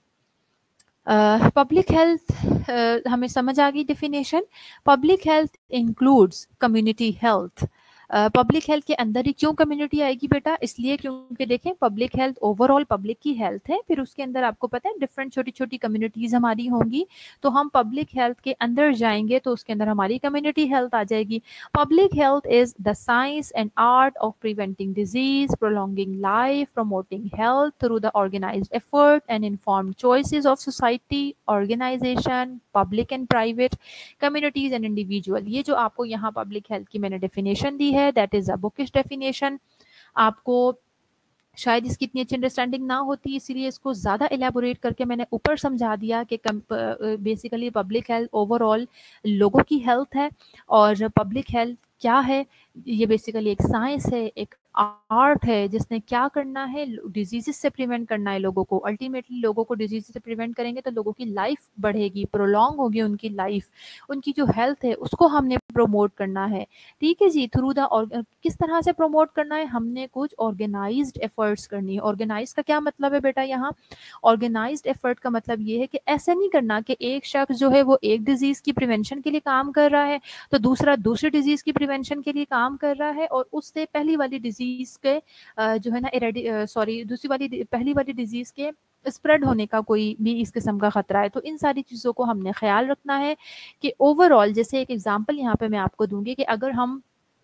پبلک ہیلتھ ہمیں سمجھ آ گئی definition. Public health includes community health. Public health کے اندر ہی کیوں کمیونٹی آئے گی بیٹا؟ اس لیے کیونکہ دیکھیں public health overall public کی ہیلتھ ہے, پھر اس کے اندر آپ کو پتہ ہے ڈفرینٹ چھوٹی چھوٹی کمیونٹیز ہماری ہوں گی, تو ہم پبلک ہیلتھ کے اندر جائیں گے تو اس کے اندر ہماری کمیونٹی ہیلتھ آ جائے گی. Public health is the science and art of preventing disease, prolonging life, promoting health through the organized effort and informed choices of society, organization, public and private, communities and individual. یہ جو آپ کو یہاں public health کی میں نے definition دی ہے, that is a بکش definition. آپ کو شاید اس کی اتنی اچھی انڈرسٹینڈنگ نہ ہوتی, اسی لیے اس کو زیادہ ایلیبوریٹ کر کے میں نے اوپر سمجھا دیا کہ basically public health overall لوگوں کی ہیلتھ ہے. اور پبلک ہیلتھ کیا ہے؟ یہ بیسیکلی ایک سائنس ہے, ایک آرٹ ہے, جس نے کیا کرنا ہے, ڈیزیزز سے پریونٹ کرنا ہے لوگوں کو. الٹیمیٹلی لوگوں کو ڈیزیز سے پریونٹ کریں گے تو لوگوں کی لائف بڑھے گی, پرولونگ ہوگی ان کی لائف, ان کی جو ہیلتھ ہے اس کو ہم نے پروموٹ کرنا ہے. ٹھیک ہے جی. تھرو دا کس طرح سے پروموٹ کرنا ہے؟ ہم نے کچھ آرگنائزڈ ایفرٹس کرنی ہے. آرگنائز کا کیا مطلب ہے بیٹا یہاں؟ آرگنائزڈ ایفرٹ کا مطلب یہ ہے کہ ایسا نہیں کرنا کہ ایک شخص جو ہے وہ ایک ڈیزیز کی پریونشن کے لیے کام کر رہا ہے تو دوسرا دوسری ڈیزیز کی پریونشن کے لیے کام کر رہا ہے, اور اس سے پہلی والی ڈیزیز کے جو ہے نا دوسری والی پہلی والی ڈیزیز کے اسپریڈ ہونے کا کوئی بھی اس قسم کا خطرہ ہے. تو ان ساری چیزوں کو ہم نے خیال رکھنا ہے کہ اوور آل, جیسے ایک ایگزامپل یہاں پہ میں آپ کو دوں گی کہ اگر ہم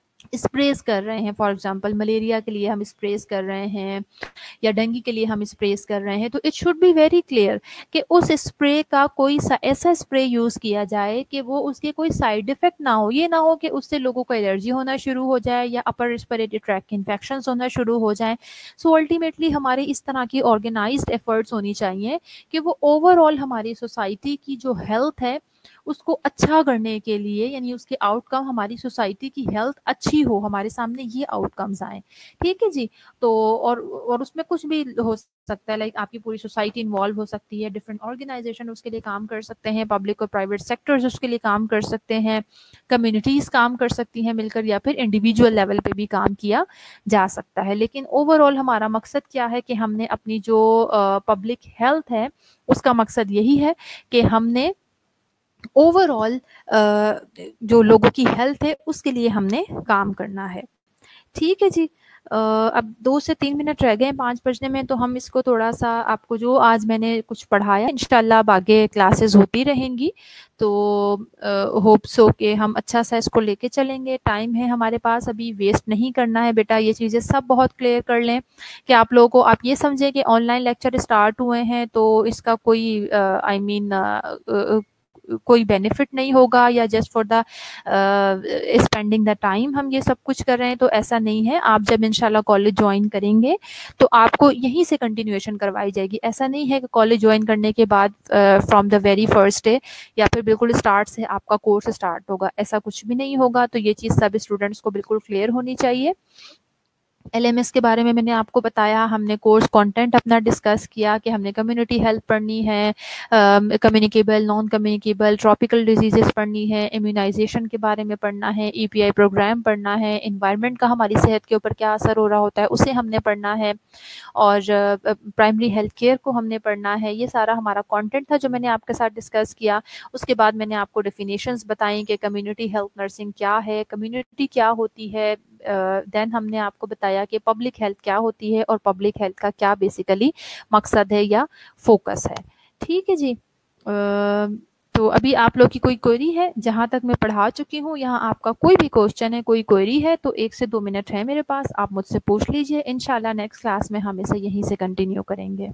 اسپریز کر رہے ہیں, فار ایگزامپل ملیریا کے لیے ہم اسپریز کر رہے ہیں یا ڈینگی کے لیے ہم اسپریز کر رہے ہیں, تو it should be very clear کہ اس اسپرے کا کوئی ایسا اسپرے یوز کیا جائے کہ وہ اس کے کوئی سائڈ افیکٹ نہ ہو. یہ نہ ہو کہ اس سے لوگوں کو الرجی ہونا شروع ہو جائے یا اپر ریسپیریٹری ٹریک انفیکشنز ہونا شروع ہو جائیں. سو الٹیمیٹلی ہماری اس طرح کی آرگنائزڈ ایفرٹس ہونی چاہیے کہ وہ اوور آل ہماری سوسائٹی کی جو ہیلتھ ہے اس کو اچھا کرنے کے لیے, یعنی اس کے آؤٹ کم ہماری سوسائٹی کی ہیلتھ اچھی ہو, ہمارے سامنے یہ آؤٹ کمز آئیں. ٹھیک ہے جی. تو اور اس میں کچھ بھی ہو سکتا ہے, لائک آپ کی پوری سوسائٹی انوالو ہو سکتی ہے, ڈفرینٹ آرگنائزیشن اس کے لیے کام کر سکتے ہیں, پبلک اور پرائیویٹ سیکٹرز اس کے لیے کام کر سکتے ہیں, کمیونٹیز کام کر سکتی ہیں مل کر, یا پھر انڈیویجول لیول پہ بھی کام کیا جا سکتا ہے. لیکن اوور آل ہمارا مقصد کیا ہے کہ ہم نے اپنی جو پبلک ہیلتھ ہے اس کا مقصد یہی ہے کہ ہم نے اوور آل جو لوگوں کی ہیلتھ ہے اس کے لیے ہم نے کام کرنا ہے. ٹھیک ہے جی. اب 2 سے 3 منٹ رہ گئے 5 بجنے میں, تو ہم اس کو تھوڑا سا آپ کو جو آج میں نے کچھ پڑھایا انشاءاللہ اب آگے کلاسز ہوتی رہیں گی, تو ہوپ سو کہ ہم اچھا سا اس کو لے کے چلیں گے. ٹائم ہے ہمارے پاس, ابھی ویسٹ نہیں کرنا ہے بیٹا. یہ چیزیں سب بہت کلیئر کر لیں کہ آپ لوگوں کو, آپ یہ سمجھیں کہ آن لائن لیکچر اسٹارٹ ہوئے ہیں تو اس کا کوئی کوئی بینیفٹ نہیں ہوگا, یا just for the spending the time ہم یہ سب کچھ کر رہے ہیں, تو ایسا نہیں ہے. آپ جب انشاءاللہ کالج جوائن کریں گے تو آپ کو یہیں سے کنٹینیویشن کروائی جائے گی. ایسا نہیں ہے کہ کالج جوائن کرنے کے بعد from the very first day یا پھر بالکل اسٹارٹ سے آپ کا کورس اسٹارٹ ہوگا, ایسا کچھ بھی نہیں ہوگا. تو یہ چیز سب اسٹوڈنٹس کو بالکل کلیئر ہونی چاہیے. ایل ایم ایس کے بارے میں نے آپ کو بتایا, ہم نے کورس کانٹینٹ اپنا ڈسکس کیا کہ ہم نے کمیونٹی ہیلتھ پڑھنی ہے, communicable, non communicable, tropical diseases پڑھنی ہے, امیونائزیشن کے بارے میں پڑھنا ہے, ای پی آئی پروگرام پڑھنا ہے, انوائرمنٹ کا ہماری صحت کے اوپر کیا اثر ہو رہا ہوتا ہے اسے ہم نے پڑھنا ہے, اور پرائمری ہیلتھ کیئر کو ہم نے پڑھنا ہے. یہ سارا ہمارا کانٹینٹ تھا جو میں نے آپ کے ساتھ ڈسکس کیا. اس کے بعد میں نے آپ کو ڈیفینیشنز بتائیں کہ کمیونٹی ہیلتھ نرسنگ کیا ہے, کمیونٹی کیا ہوتی ہے, دین ہم نے آپ کو بتایا کہ پبلک ہیلتھ کیا ہوتی ہے اور پبلک ہیلتھ کا کیا بیسیکلی مقصد ہے یا فوکس ہے. ٹھیک ہے جی. تو ابھی آپ لوگ کی کوئی کوئری ہے؟ جہاں تک میں پڑھا چکی ہوں یہاں آپ کا کوئی بھی کوشچن ہے، کوئی کوئری ہے تو 1 سے 2 منٹ ہے میرے پاس، آپ مجھ سے پوچھ لیجئے. انشاءاللہ نیکسٹ کلاس میں ہم اسے یہیں سے کنٹینیو کریں گے.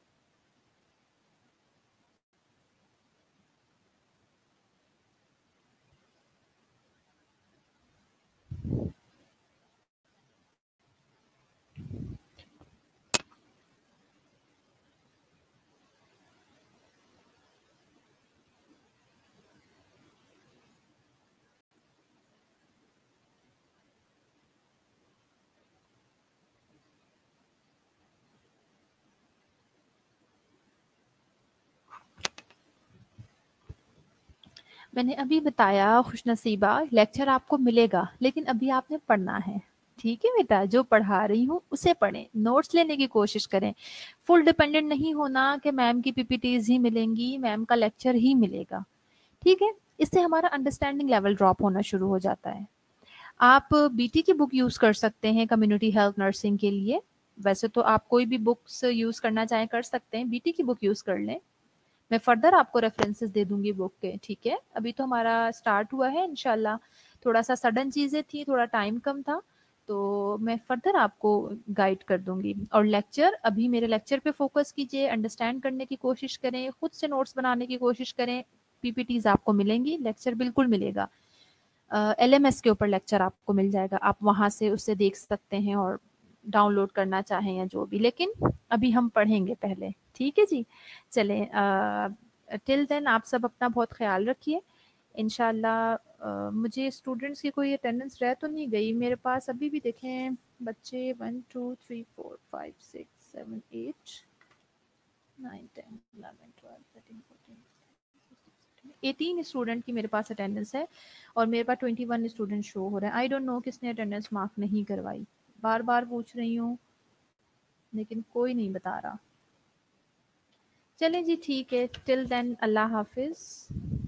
میں نے ابھی بتایا خوش نصیبہ، لیکچر آپ کو ملے گا لیکن ابھی آپ نے پڑھنا ہے. ٹھیک ہے بیٹا، جو پڑھا رہی ہوں اسے پڑھیں، نوٹس لینے کی کوشش کریں. فل ڈیپینڈنٹ نہیں ہونا کہ میم کی پی پی ٹیز ہی ملیں گی، میم کا لیکچر ہی ملے گا. ٹھیک ہے، اس سے ہمارا انڈرسٹینڈنگ لیول ڈراپ ہونا شروع ہو جاتا ہے. آپ بی ٹی کی بک یوز کر سکتے ہیں کمیونٹی ہیلتھ نرسنگ کے لیے. ویسے تو آپ کوئی بھی بکس یوز کرنا چاہیں کر سکتے ہیں، بی ٹی کی بک یوز کر لیں. میں فردر آپ کو ریفرنسز دے دوں گی بک کے. ٹھیک ہے، ابھی تو ہمارا اسٹارٹ ہوا ہے انشاءاللہ. تھوڑا سا سڈن چیزیں تھی، تھوڑا ٹائم کم تھا، تو میں فردر آپ کو گائیڈ کر دوں گی. اور لیکچر، ابھی میرے لیکچر پہ فوکس کیجیے، انڈرسٹینڈ کرنے کی کوشش کریں، خود سے نوٹس بنانے کی کوشش کریں. پی پی ٹیز آپ کو ملیں گی، لیکچر بالکل ملے گا. ایل ایم ایس کے اوپر لیکچر آپ کو مل جائے گا، آپ وہاں سے اسے دیکھ سکتے ہیں اور ڈاؤن لوڈ کرنا چاہیں یا جو بھی. لیکن ابھی ہم پڑھیں گے پہلے. ٹھیک ہے جی. چلیں، ٹل دین آپ سب اپنا بہت خیال رکھیے. انشاءاللہ مجھے اسٹوڈنٹس کی کوئی اٹینڈنس رہ تو نہیں گئی میرے پاس ابھی بھی. دیکھیں بچے 1 2 3 4 5 6 7 8 9 10 11 12 13 14 18 اسٹوڈنٹ کی میرے پاس اٹینڈنس ہے اور میرے پاس 21 اسٹوڈنٹ شو ہو رہے ہیں. آئی ڈونٹ نو کس نے اٹینڈنس مارک نہیں کروائی. بار بار پوچھ رہی ہوں لیکن کوئی نہیں بتا رہا. چلیں جی ٹھیک ہے، ٹل دین اللہ حافظ.